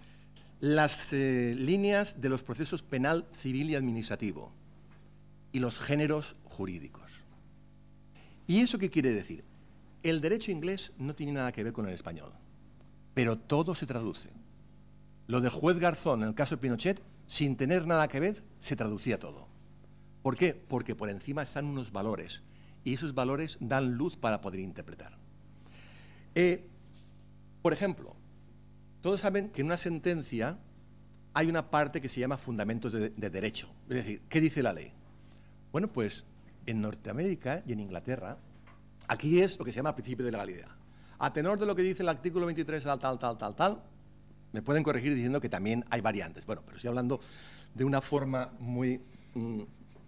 Speaker 3: las eh, líneas de los procesos penal, civil y administrativo, y los géneros jurídicos. ¿Y eso qué quiere decir? El derecho inglés no tiene nada que ver con el español, pero todo se traduce. Lo del juez Garzón en el caso de Pinochet, sin tener nada que ver, se traducía todo. ¿Por qué? Porque por encima están unos valores, y esos valores dan luz para poder interpretar. Eh, por ejemplo, todos saben que en una sentencia hay una parte que se llama fundamentos de, de derecho. Es decir, ¿qué dice la ley? Bueno, pues en Norteamérica y en Inglaterra, aquí es lo que se llama principio de legalidad. A tenor de lo que dice el artículo veintitrés, tal, tal, tal, tal, tal, me pueden corregir diciendo que también hay variantes. Bueno, pero estoy hablando de una forma muy... Mm,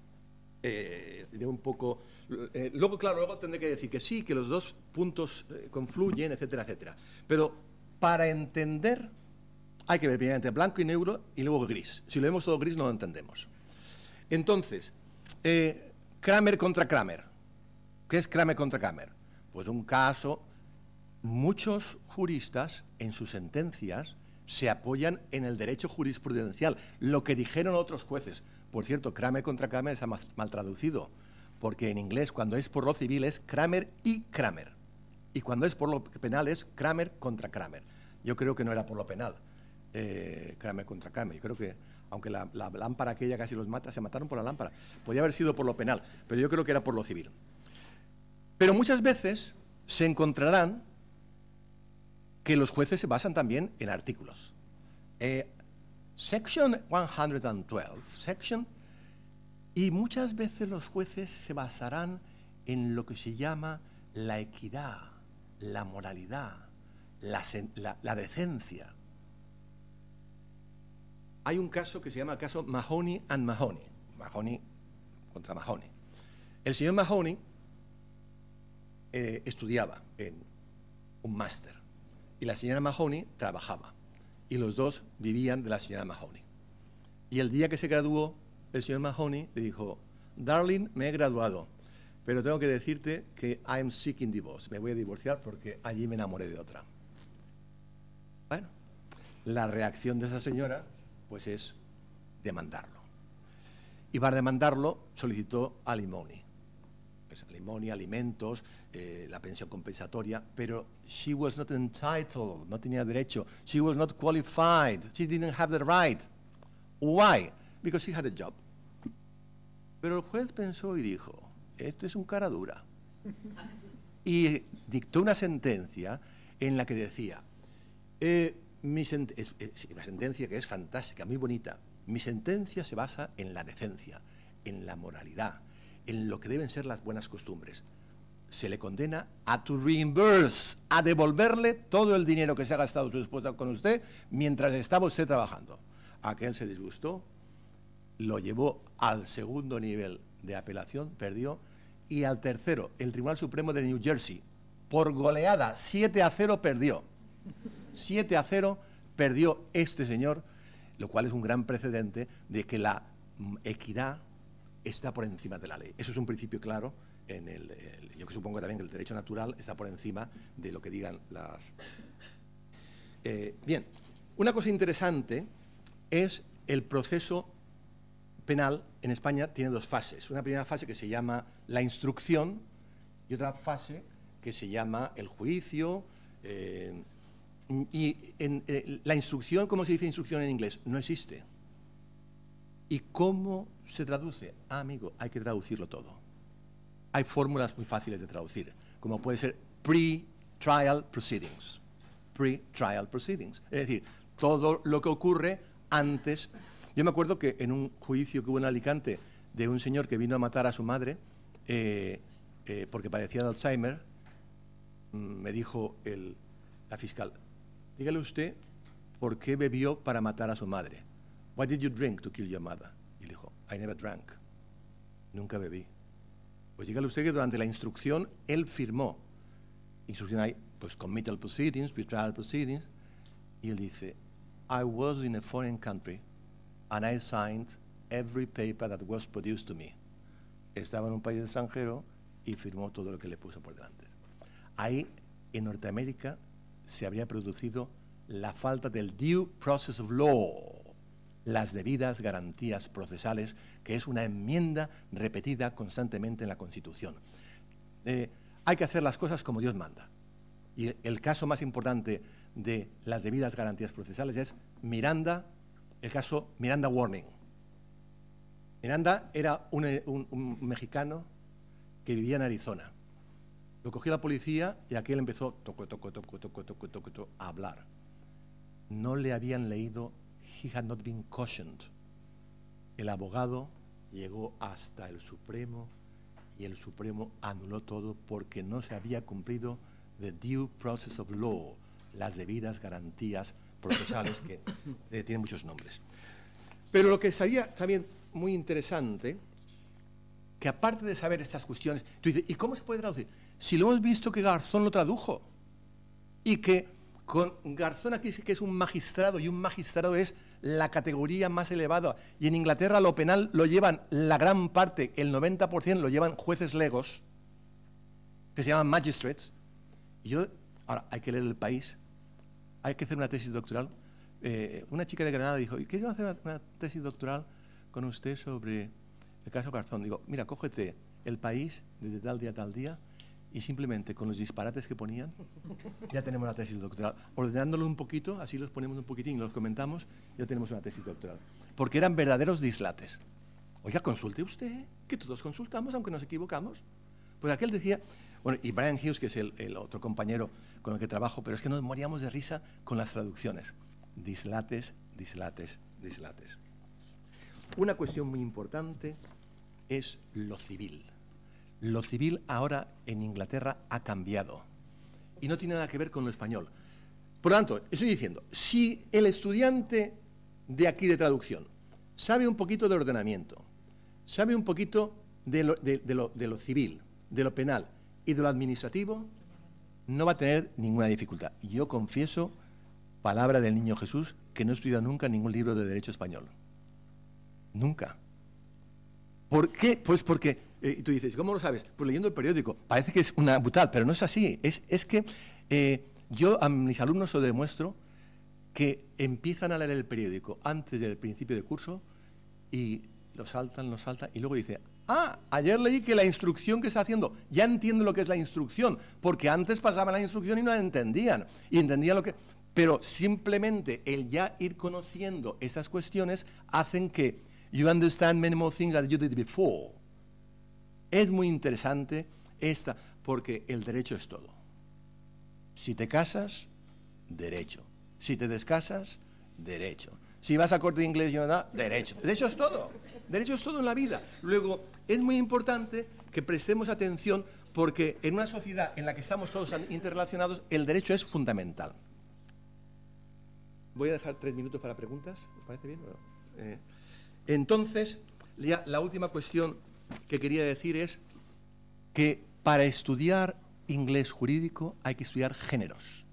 Speaker 3: eh, de un poco... Eh, luego, claro, luego tendré que decir que sí, que los dos puntos eh, confluyen, etcétera, etcétera. Pero para entender hay que ver primeramente blanco y negro y luego gris. Si lo vemos todo gris no lo entendemos. Entonces, eh, Kramer contra Kramer. ¿Qué es Kramer contra Kramer? Pues un caso, muchos juristas en sus sentencias se apoyan en el derecho jurisprudencial, lo que dijeron otros jueces. Por cierto, Kramer contra Kramer está mal traducido, porque en inglés cuando es por lo civil es Kramer y Kramer, y cuando es por lo penal es Kramer contra Kramer. Yo creo que no era por lo penal, eh, Kramer contra Kramer. Yo creo que, aunque la, la lámpara aquella casi los mata, se mataron por la lámpara. Podría haber sido por lo penal, pero yo creo que era por lo civil. Pero muchas veces se encontrarán que los jueces se basan también en artículos. Eh, Section ciento doce, section, y muchas veces los jueces se basarán en lo que se llama la equidad, la moralidad, la, la, la decencia. hay un caso que se llama el caso Mahoney and Mahoney. Mahoney contra Mahoney. El señor Mahoney eh, estudiaba en un máster y la señora Mahoney trabajaba y los dos vivían de la señora Mahoney. Y el día que se graduó, el señor Mahoney le dijo: Darling, me he graduado, pero tengo que decirte que I'm seeking divorce. Me voy a divorciar porque allí me enamoré de otra. Bueno, la reacción de esa señora pues es demandarlo. Y para demandarlo solicitó alimony. Pues alimony, alimentos, eh, la pensión compensatoria, pero she was not entitled, no tenía derecho. She was not qualified. She didn't have the right. Why? Because she had a job. Pero el juez pensó y dijo: esto es un cara dura. Y dictó una sentencia en la que decía, eh, mi sent es, es una sentencia que es fantástica, muy bonita. Mi sentencia se basa en la decencia, en la moralidad, en lo que deben ser las buenas costumbres. Se le condena a to reimburse, a devolverle todo el dinero que se ha gastado su esposa con usted mientras estaba usted trabajando. Aquel se disgustó, lo llevó al segundo nivel de apelación, perdió, y al tercero, el Tribunal Supremo de New Jersey, por goleada, siete a cero perdió. siete a cero perdió este señor, lo cual es un gran precedente de que la equidad está por encima de la ley. Eso es un principio claro. En el, el, yo supongo también que el derecho natural está por encima de lo que digan las... Eh, bien, una cosa interesante es el proceso penal. En España tiene dos fases. Una primera fase que se llama la instrucción y otra fase que se llama el juicio. Eh, y en, eh, la instrucción, ¿cómo se dice instrucción en inglés? No existe. ¿Y cómo se traduce? Ah, amigo, hay que traducirlo todo. Hay fórmulas muy fáciles de traducir, como puede ser pre-trial proceedings. Pre-trial proceedings. Es decir, todo lo que ocurre antes. Yo me acuerdo que en un juicio que hubo en Alicante de un señor que vino a matar a su madre eh, eh, porque padecía de Alzheimer, me dijo el, la fiscal: dígale usted por qué bebió para matar a su madre. Why did you drink to kill your mother? Y dijo: I never drank. Nunca bebí. Pues dígale usted que durante la instrucción él firmó. Instrucción hay, pues, committal proceedings, pre-trial proceedings, y él dice: I was in a foreign country and I signed every paper that was produced to me. Estaba en un país extranjero y firmó todo lo que le puso por delante. Ahí, en Norteamérica, se habría producido la falta del due process of law, las debidas garantías procesales, que es una enmienda repetida constantemente en la Constitución. Eh, hay que hacer las cosas como Dios manda. Y el, el caso más importante de las debidas garantías procesales es Miranda, el caso Miranda Warning. Miranda era un, un, un mexicano que vivía en Arizona. Lo cogió la policía y aquel empezó toco, toco, toco, toco, toco, toco, toco, a hablar. No le habían leído He had not been cautioned. El abogado llegó hasta el Supremo y el Supremo anuló todo porque no se había cumplido the due process of law, las debidas garantías procesales, que eh, tienen muchos nombres. Pero lo que sería también muy interesante, que aparte de saber estas cuestiones, tú dices, ¿y cómo se puede traducir? Si lo hemos visto que Garzón lo tradujo, y que con Garzón aquí dice que es un magistrado, y un magistrado es la categoría más elevada, y en Inglaterra lo penal lo llevan la gran parte, el noventa por ciento lo llevan jueces legos, que se llaman magistrates. Y yo, ahora, hay que leer El País, hay que hacer una tesis doctoral. Eh, una chica de Granada dijo, ¿y qué iba a hacer una, una tesis doctoral con usted sobre el caso Garzón? Digo, mira, cógete El País desde tal día a tal día, y simplemente con los disparates que ponían, ya tenemos la tesis doctoral. Ordenándolo un poquito, así los ponemos un poquitín y los comentamos, ya tenemos una tesis doctoral. Porque eran verdaderos dislates. Oiga, consulte usted, que todos consultamos, aunque nos equivocamos. Pues aquel decía, bueno, y Brian Hughes, que es el, el otro compañero con el que trabajo, pero es que nos moríamos de risa con las traducciones. Dislates, dislates, dislates. Una cuestión muy importante es lo civil. Lo civil ahora en Inglaterra ha cambiado y no tiene nada que ver con lo español. Por lo tanto, estoy diciendo, si el estudiante de aquí de traducción, sabe un poquito de ordenamiento, sabe un poquito de lo, de, de, lo, de lo civil, de lo penal y de lo administrativo, no va a tener ninguna dificultad. Yo confieso, palabra del Niño Jesús, que no he estudiado nunca ningún libro de derecho español. Nunca. ¿Por qué? Pues porque, eh, tú dices, ¿cómo lo sabes? Pues leyendo el periódico. Parece que es una butal, pero no es así. Es, es que eh, yo a mis alumnos lo demuestro que empiezan a leer el periódico antes del principio del curso y lo saltan, lo saltan, y luego dice, ah, ayer leí que la instrucción que está haciendo, ya entiendo lo que es la instrucción, porque antes pasaban la instrucción y no la entendían, y entendían lo que... Pero simplemente el ya ir conociendo esas cuestiones hacen que you understand many more things that you did before. Es muy interesante esta, porque el derecho es todo. Si te casas, derecho. Si te descasas, derecho. Si vas a corte de inglés y no da, derecho. Derecho es todo. Derecho es todo en la vida. Luego, es muy importante que prestemos atención porque en una sociedad en la que estamos todos interrelacionados, el derecho es fundamental. Voy a dejar tres minutos para preguntas. ¿Os parece bien? Bueno, eh, entonces, ya, la última cuestión que quería decir es que para estudiar inglés jurídico hay que estudiar géneros.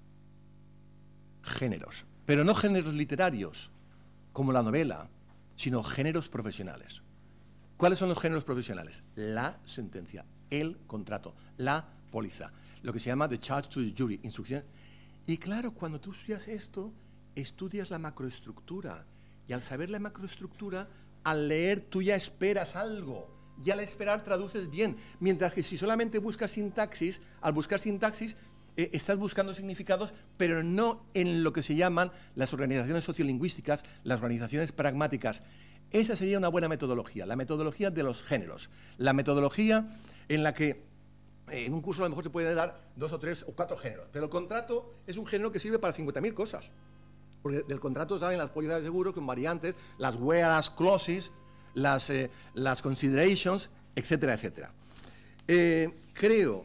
Speaker 3: Géneros. Pero no géneros literarios, como la novela, sino géneros profesionales. ¿Cuáles son los géneros profesionales? La sentencia, el contrato, la póliza, lo que se llama the charge to the jury, instrucción. Y claro, cuando tú estudias esto, estudias la macroestructura. Y al saber la macroestructura, al leer tú ya esperas algo. Y al esperar traduces bien. Mientras que si solamente buscas sintaxis, al buscar sintaxis, eh, estás buscando significados, pero no en lo que se llaman las organizaciones sociolingüísticas, las organizaciones pragmáticas. Esa sería una buena metodología, la metodología de los géneros. La metodología en la que eh, en un curso a lo mejor se puede dar dos o tres o cuatro géneros, pero el contrato es un género que sirve para cincuenta mil cosas. Porque del contrato saben las pólizas de seguro con variantes, las whereas clauses, las, eh, las considerations, etcétera, etcétera. Eh, creo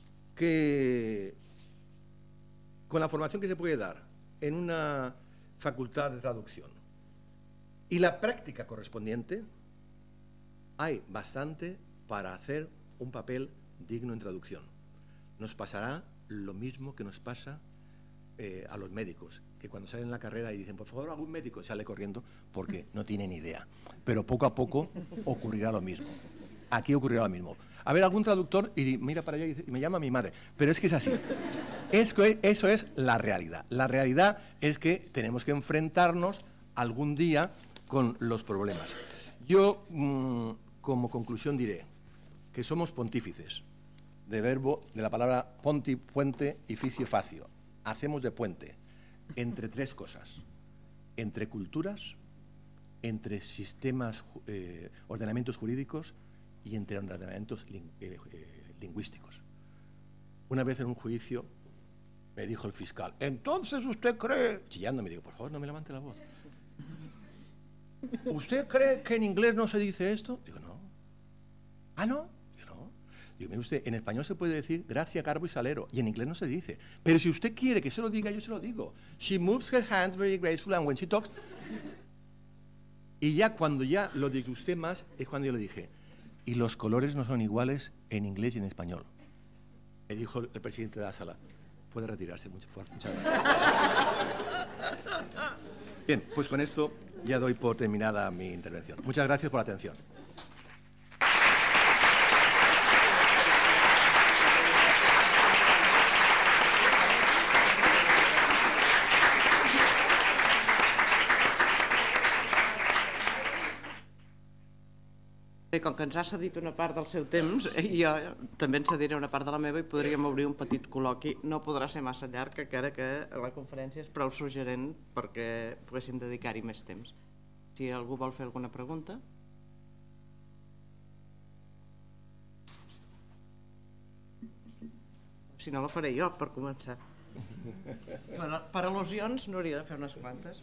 Speaker 3: que con la formación que se puede dar en una facultad de traducción y la práctica correspondiente, hay bastante para hacer un papel digno en traducción. Nos pasará lo mismo que nos pasa eh, a los médicos, que cuando salen en la carrera y dicen, por favor, algún médico, sale corriendo porque no tiene ni idea. Pero poco a poco ocurrirá lo mismo. Aquí ocurrirá lo mismo. A ver, algún traductor y mira para allá y, dice, y me llama mi madre. Pero es que es así. Es que eso es la realidad. La realidad es que tenemos que enfrentarnos algún día con los problemas. Yo, mmm, como conclusión, diré que somos pontífices, de verbo, de la palabra ponti, puente, y ficio, facio. Hacemos de puente entre tres cosas, entre culturas, entre sistemas, eh, ordenamientos jurídicos y entre ordenamientos ling eh, eh, lingüísticos. Una vez en un juicio me dijo el fiscal, entonces usted cree, chillando me digo, por favor no me levante la voz, ¿usted cree que en inglés no se dice esto? Digo, no. ¿Ah, no? Digo, no. Digo, mire usted, en español se puede decir gracia, garbo y salero, y en inglés no se dice. Pero si usted quiere que se lo diga, yo se lo digo. She moves her hands very gracefully and when she talks... Y ya cuando ya lo disgusté más, es cuando yo le dije, y los colores no son iguales en inglés y en español. Me dijo el presidente de la sala, puede retirarse, muchas gracias. Bien, pues con esto ya doy por terminada mi intervención. Muchas gracias por la atención.
Speaker 1: Bé, com que ens ha cedit una part del seu temps, jo també ens cediré una part de la meva i podríem obrir un petit col·loqui. No podrà ser massa llarg, encara que la conferència és prou suggerent perquè poguéssim dedicar-hi més temps. Si algú vol fer alguna pregunta. Si no, la faré jo, per començar. Per al·lusions n'hauria de fer unes quantes.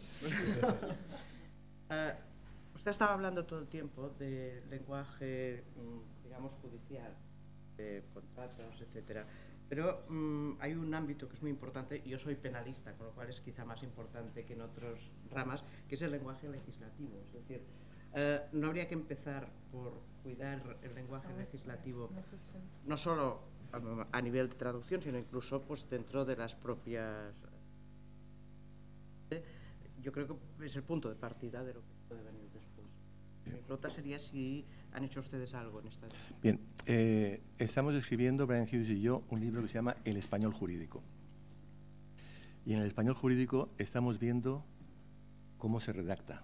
Speaker 1: Usted estaba hablando todo el tiempo de lenguaje, digamos, judicial, de contratos, etcétera. Pero mmm, hay un ámbito que es muy importante, yo soy penalista, con lo cual es quizá más importante que en otras ramas, que es el lenguaje legislativo. Es decir, eh, no habría que empezar por cuidar el lenguaje legislativo, no solo a, a nivel de traducción, sino incluso pues, dentro de las propias... Yo creo que es el punto de partida de lo que puede venir después. Mi pregunta sería si han hecho ustedes algo en esta...
Speaker 3: Bien, eh, estamos escribiendo, Brian Hughes y yo, un libro que se llama El español jurídico. Y en el español jurídico estamos viendo cómo se redacta.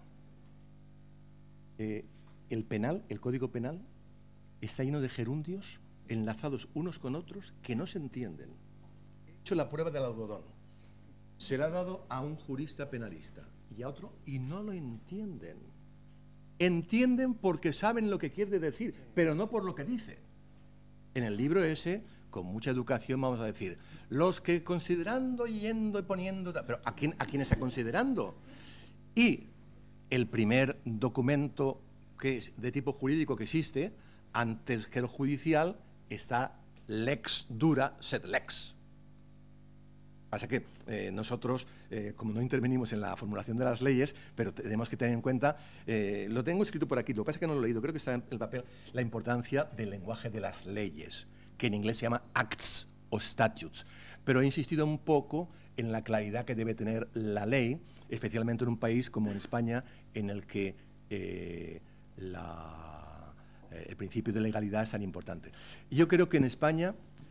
Speaker 3: Eh, el penal, el código penal, está lleno de gerundios enlazados unos con otros que no se entienden. He hecho la prueba del algodón. Se le ha dado a un jurista penalista y a otro y no lo entienden. Entienden porque saben lo que quiere decir, pero no por lo que dice. En el libro ese, con mucha educación, vamos a decir, los que considerando, yendo y poniendo... Pero ¿a quién, a quién está considerando? Y el primer documento que es de tipo jurídico que existe, antes que el judicial, está lex dura sed lex. Pasa que eh, nosotros, eh, como no intervenimos en la formulación de las leyes, pero tenemos que tener en cuenta, eh, lo tengo escrito por aquí, lo que pasa es que no lo he leído, creo que está en el papel, la importancia del lenguaje de las leyes, que en inglés se llama acts o statutes. Pero he insistido un poco en la claridad que debe tener la ley, especialmente en un país como en España, en el que eh, la, eh, el principio de legalidad es tan importante. Y yo creo que en España...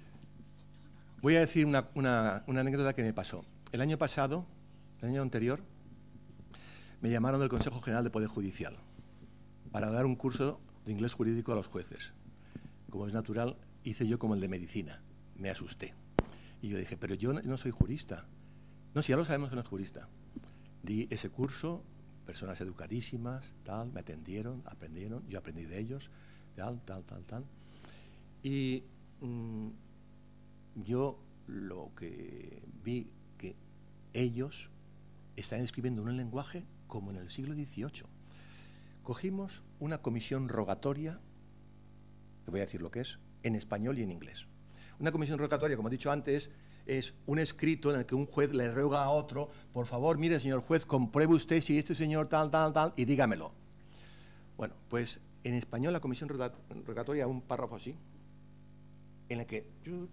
Speaker 3: Voy a decir una, una, una anécdota que me pasó. El año pasado, el año anterior, me llamaron del Consejo General de Poder Judicial para dar un curso de inglés jurídico a los jueces. Como es natural, hice yo como el de medicina. Me asusté. Y yo dije, pero yo no, no soy jurista. No, si ya lo sabemos que no es jurista. Di ese curso, personas educadísimas, tal, me atendieron, aprendieron, yo aprendí de ellos, tal, tal, tal, tal. Y... Mmm, yo lo que vi que ellos están escribiendo un lenguaje como en el siglo dieciocho. Cogimos una comisión rogatoria, te voy a decir lo que es, en español y en inglés. Una comisión rogatoria, como he dicho antes, es un escrito en el que un juez le ruega a otro, por favor, mire, señor juez, compruebe usted si este señor tal, tal, tal, y dígamelo. Bueno, pues en español la comisión rogatoria, un párrafo así, en el que digo,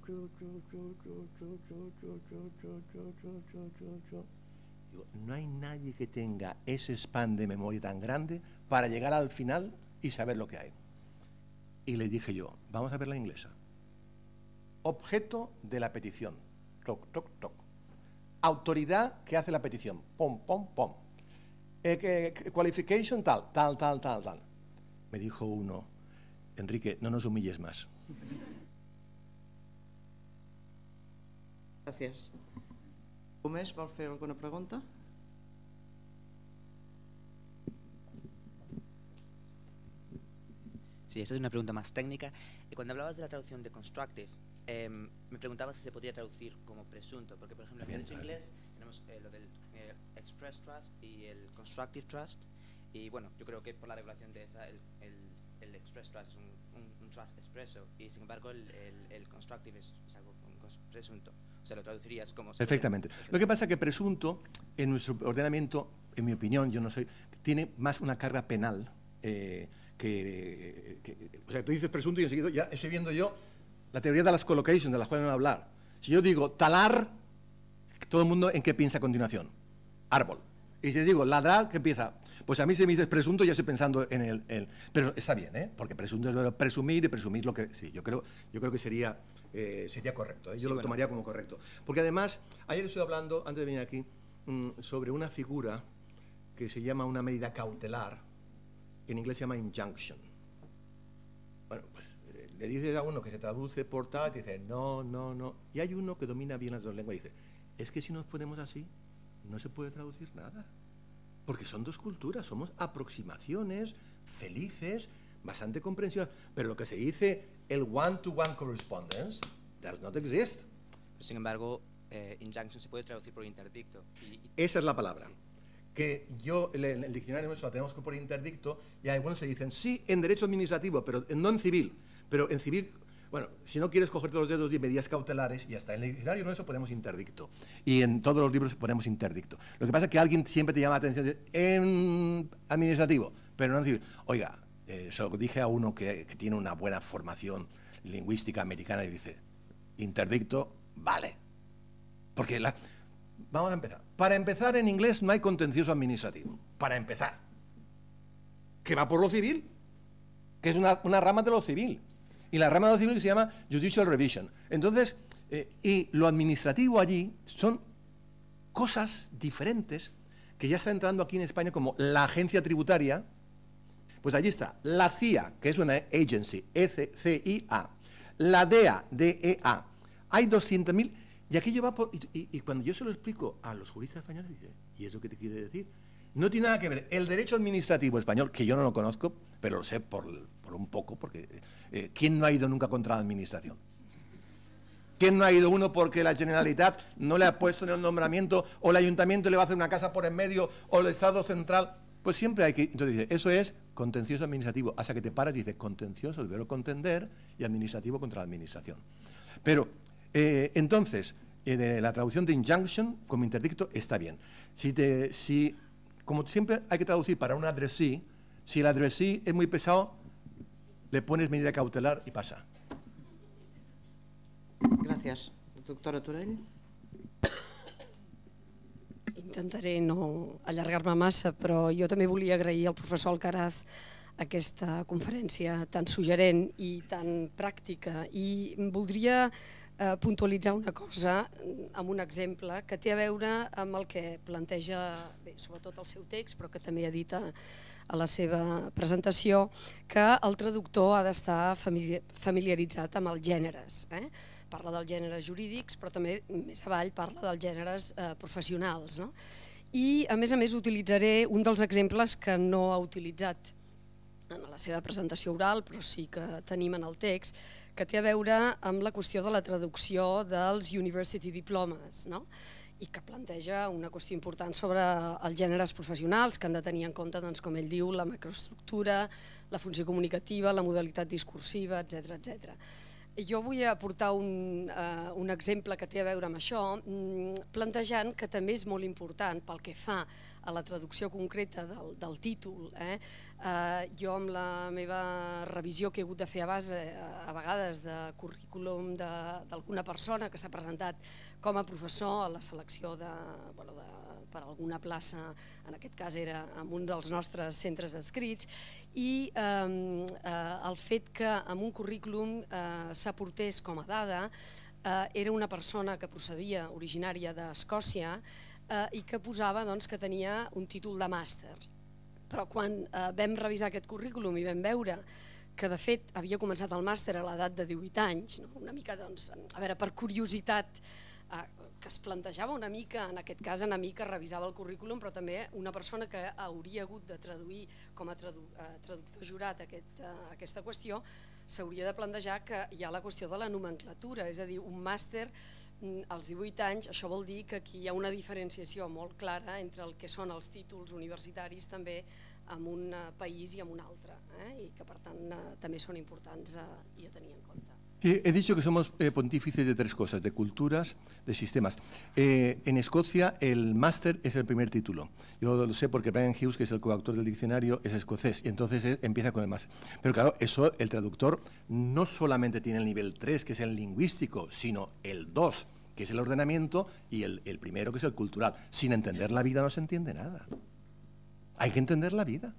Speaker 3: no hay nadie que tenga ese span de memoria tan grande para llegar al final y saber lo que hay. Y le dije yo, vamos a ver la inglesa. Objeto de la petición, toc, toc, toc. Autoridad que hace la petición, pom, pom, pom. Eh, que, qualification tal, tal, tal, tal, tal. Me dijo uno, Enrique, no nos humilles más.
Speaker 1: Gràcies. Gómez, vol fer alguna pregunta?
Speaker 4: Sí, esa es una pregunta más técnica. Cuando hablabas de la traducción de constructive, eh, me preguntaba si se podría traducir como presunto, porque por ejemplo en el derecho inglés tenemos eh, lo del eh, express trust y el constructive trust, y bueno, yo creo que por la regulación de esa, el, el, el express trust es un, un, un trust expreso, y sin embargo el, el, el constructive es, es algo un presunto. O sea, lo traducirías como...
Speaker 3: Perfectamente. Lo que pasa es que presunto, en nuestro ordenamiento, en mi opinión, yo no soy, tiene más una carga penal eh, que, que... O sea, tú dices presunto y enseguida ya estoy viendo yo la teoría de las collocations, de las cuales no voy a hablar. Si yo digo talar, todo el mundo ¿en qué piensa a continuación? Árbol. Y si digo ladrar, ¿qué empieza? Pues a mí si me dices presunto, ya estoy pensando en el... el pero está bien, ¿eh? Porque presunto es presumir y presumir lo que... Sí, yo creo, yo creo que sería... Eh, sería correcto, ¿eh? Yo sí, lo bueno. tomaría como correcto. Porque además, ayer estuve hablando, antes de venir aquí, mmm, sobre una figura que se llama una medida cautelar, que en inglés se llama injunction. Bueno, pues eh, le dices a uno que se traduce por tal, y dice no, no, no. Y hay uno que domina bien las dos lenguas y dice, es que si nos ponemos así, no se puede traducir nada. Porque son dos culturas, somos aproximaciones felices, bastante comprensivas, pero lo que se dice el one-to-one correspondence does not exist.
Speaker 4: Pero sin embargo, eh, injunction se puede traducir por interdicto. Y, y,
Speaker 3: Esa es la palabra. Sí. Que yo, en el, el diccionario nuestro la tenemos que por interdicto, y algunos se dicen, sí, en derecho administrativo, pero no en civil. Pero en civil, Bueno, si no quieres cogerte los dedos de medidas cautelares, ya está. En el diccionario nuestro ponemos interdicto. Y en todos los libros ponemos interdicto. Lo que pasa es que alguien siempre te llama la atención en administrativo, pero no decir, oiga, eh, se lo dije a uno que, que tiene una buena formación lingüística americana y dice, interdicto, vale. Porque la... Vamos a empezar. Para empezar, en inglés no hay contencioso administrativo. Para empezar. Que va por lo civil. Que es una, una rama de lo civil. Y la rama de lo civil se llama Judicial Revision. Entonces, eh, y lo administrativo allí son cosas diferentes que ya está entrando aquí en España como la agencia tributaria. Pues allí está la C I A, que es una agency, E C I A. La D E A, D E A. Hay doscientos mil... Y aquello va por, y, y, y cuando yo se lo explico a los juristas españoles, dice, ¿y eso qué te quiere decir? No tiene nada que ver. El derecho administrativo español, que yo no lo conozco, pero lo sé por, por un poco, porque eh, ¿quién no ha ido nunca contra la administración? ¿Quién no ha ido uno porque la Generalitat no le ha puesto en el nombramiento, o el ayuntamiento le va a hacer una casa por en medio, o el Estado central? Pues siempre hay que... Entonces dice, eso es contencioso administrativo. Hasta que te paras y dices, contencioso, el verbo contender, y administrativo contra la administración. Pero, eh, entonces... Eh, la traducción de injunction como interdicto está bien. Si, te, si, como siempre hay que traducir para un addressee, si el addressee es muy pesado, le pones medida cautelar y pasa.
Speaker 1: Gràcies. Doctora Torell.
Speaker 5: Intentaré no allargar-me massa, però jo també volia agrair al professor Alcaraz aquesta conferència tan suggerent i tan pràctica, i voldria eh, puntualitzar una cosa amb un exemple que té a veure amb el que planteja, bé, sobretot el seu text, però que també ha dit a, a la seva presentació, que el traductor ha d'estar familiaritzat amb els gèneres. Eh? Parla dels gèneres jurídics, però també més avall parla dels gèneres eh, professionals. No? I a més a més utilitzaré un dels exemples que no ha utilitzat en la seva presentació oral, però sí que tenim en el text, que té a veure amb la qüestió de la traducció dels University Diplomas, no? I que planteja una qüestió important sobre els gèneres professionals que han de tenir en compte, doncs, com ell diu, la macroestructura, la funció comunicativa, la modalitat discursiva, etcètera, etcètera. Jo vull aportar un, uh, un exemple que té a veure amb això, plantejant que també és molt important pel que fa a la traducció concreta del, del títol. Eh? Uh, jo amb la meva revisió que he hagut de fer a base a vegades de currículum d'alguna persona que s'ha presentat com a professor a la selecció de, bueno, de per alguna plaça, en aquest cas era en un dels nostres centres adscrits, i eh, eh, el fet que en un currículum eh, s'aportés com a dada eh, era una persona que procedia originària d'Escòcia eh, i que posava doncs, que tenia un títol de màster. Però quan eh, vam revisar aquest currículum i vam veure que de fet havia començat el màster a l'edat de divuit anys, no? Una mica, doncs, a veure, per curiositat, eh, que es plantejava una mica, en aquest cas en mi que revisava el currículum, però també una persona que hauria hagut de traduir com a tradu eh, traductor jurat aquest, eh, aquesta qüestió, s'hauria de plantejar que hi ha la qüestió de la nomenclatura, és a dir, un màster als divuit anys, això vol dir que aquí hi ha una diferenciació molt clara entre el que són els títols universitaris també en un país i en un altre, eh? I que per tant eh, també són importants eh, i a tenir en compte.
Speaker 3: He dicho que somos eh, pontífices de tres cosas, de culturas, de sistemas. Eh, en Escocia el máster es el primer título. Yo lo sé porque Brian Hughes, que es el coautor del diccionario, es escocés y entonces eh, empieza con el máster. Pero claro, eso el traductor no solamente tiene el nivel tres, que es el lingüístico, sino el dos, que es el ordenamiento, y el, el primero, que es el cultural. Sin entender la vida no se entiende nada. Hay que entender la vida.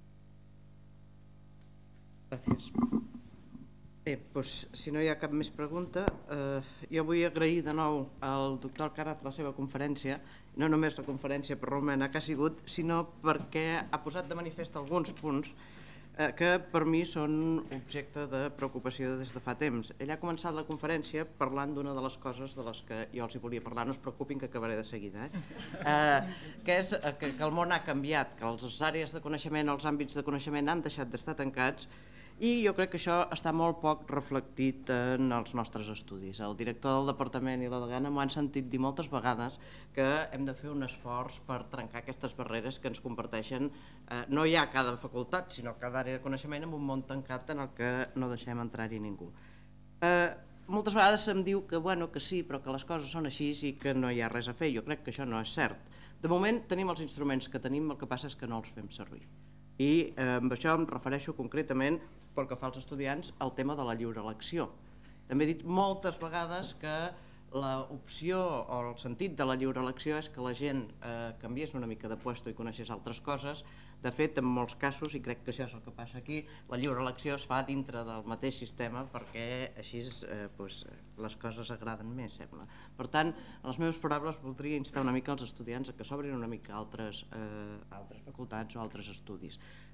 Speaker 1: Gràcies. Bé, doncs, si no hi ha cap més pregunta, eh, jo vull agrair de nou al doctor Alcaraz la seva conferència, no només la conferència per romana que ha sigut, sinó perquè ha posat de manifest alguns punts eh, que per mi són objecte de preocupació des de fa temps. Ell ha començat la conferència parlant d'una de les coses de les que jo els hi volia parlar, no es preocupin que acabaré de seguida, eh? Eh, que és que, que el món ha canviat, que les àrees de coneixement, els àmbits de coneixement han deixat d'estar tancats, i jo crec que això està molt poc reflectit en els nostres estudis. El director del departament i la degana m'ho han sentit dir moltes vegades que hem de fer un esforç per trencar aquestes barreres que ens comparteixen eh, no ja cada facultat, sinó cada àrea de coneixement en un món tancat en el que no deixem entrar-hi ningú. Moltes vegades se'm diu que sí, però que les coses són així i que no hi ha res a fer. Jo crec que això no és cert. De moment tenim els instruments que tenim, el que passa és que no els fem servir. I amb això em refereixo concretament, pel que fa als estudiants, al tema de la lliure elecció. També he dit moltes vegades que l'opció o el sentit de la lliure elecció és que la gent canviés una mica de puesto i coneixés altres coses. De fet, en molts casos, i crec que això és el que passa aquí, la lliure elecció es fa dintre del mateix sistema perquè així les coses agraden més, sembla. Per tant, en les meves paraules voldria instar una mica els estudiants a que s'obrin una mica altres facultats o altres estudis.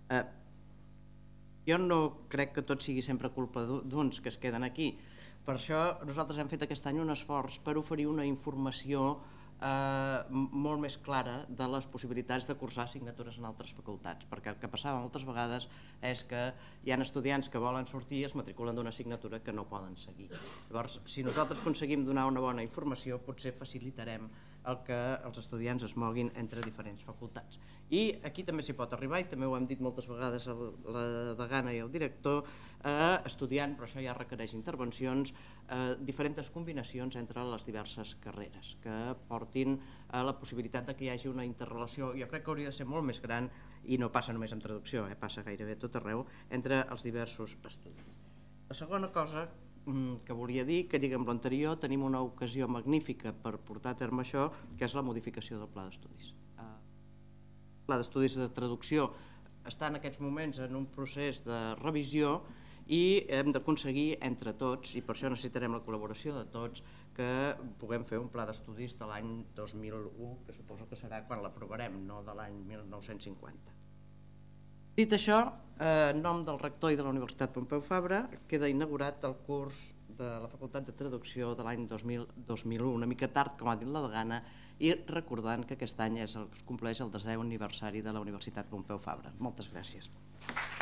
Speaker 1: Jo no crec que tot sigui sempre culpa d'uns que es queden aquí. Per això nosaltres hem fet aquest any un esforç per oferir una informació molt més clara de les possibilitats de cursar assignatures en altres facultats, perquè el que passava moltes vegades és que hi ha estudiants que volen sortir i es matriculen d'una assignatura que no poden seguir. Llavors, si nosaltres aconseguim donar una bona informació, potser facilitarem el que els estudiants es moguin entre diferents facultats. I aquí també s'hi pot arribar, i també ho hem dit moltes vegades la degana i el director, estudiant, però això ja requereix intervencions, diferents combinacions entre les diverses carreres que portin a la possibilitat que hi hagi una interrelació, jo crec que hauria de ser molt més gran, i no passa només amb traducció, passa gairebé tot arreu, entre els diversos estudis. La segona cosa que volia dir, que lliga amb l'anterior, tenim una ocasió magnífica per portar a terme això, que és la modificació del pla d'estudis. El pla d'estudis de traducció està en aquests moments en un procés de revisió i hem d'aconseguir entre tots, i per això necessitarem la col·laboració de tots, que puguem fer un pla d'estudis de l'any dos mil u, que suposo que serà quan l'aprovarem, no de l'any mil nou-cents cinquanta. Dit això, en nom del rector i de la Universitat Pompeu Fabra, queda inaugurat el curs de la Facultat de Traducció de l'any dos mil u, una mica tard, com ha dit la degana, i recordant que aquest any es compleix el desè aniversari de la Universitat Pompeu Fabra. Moltes gràcies.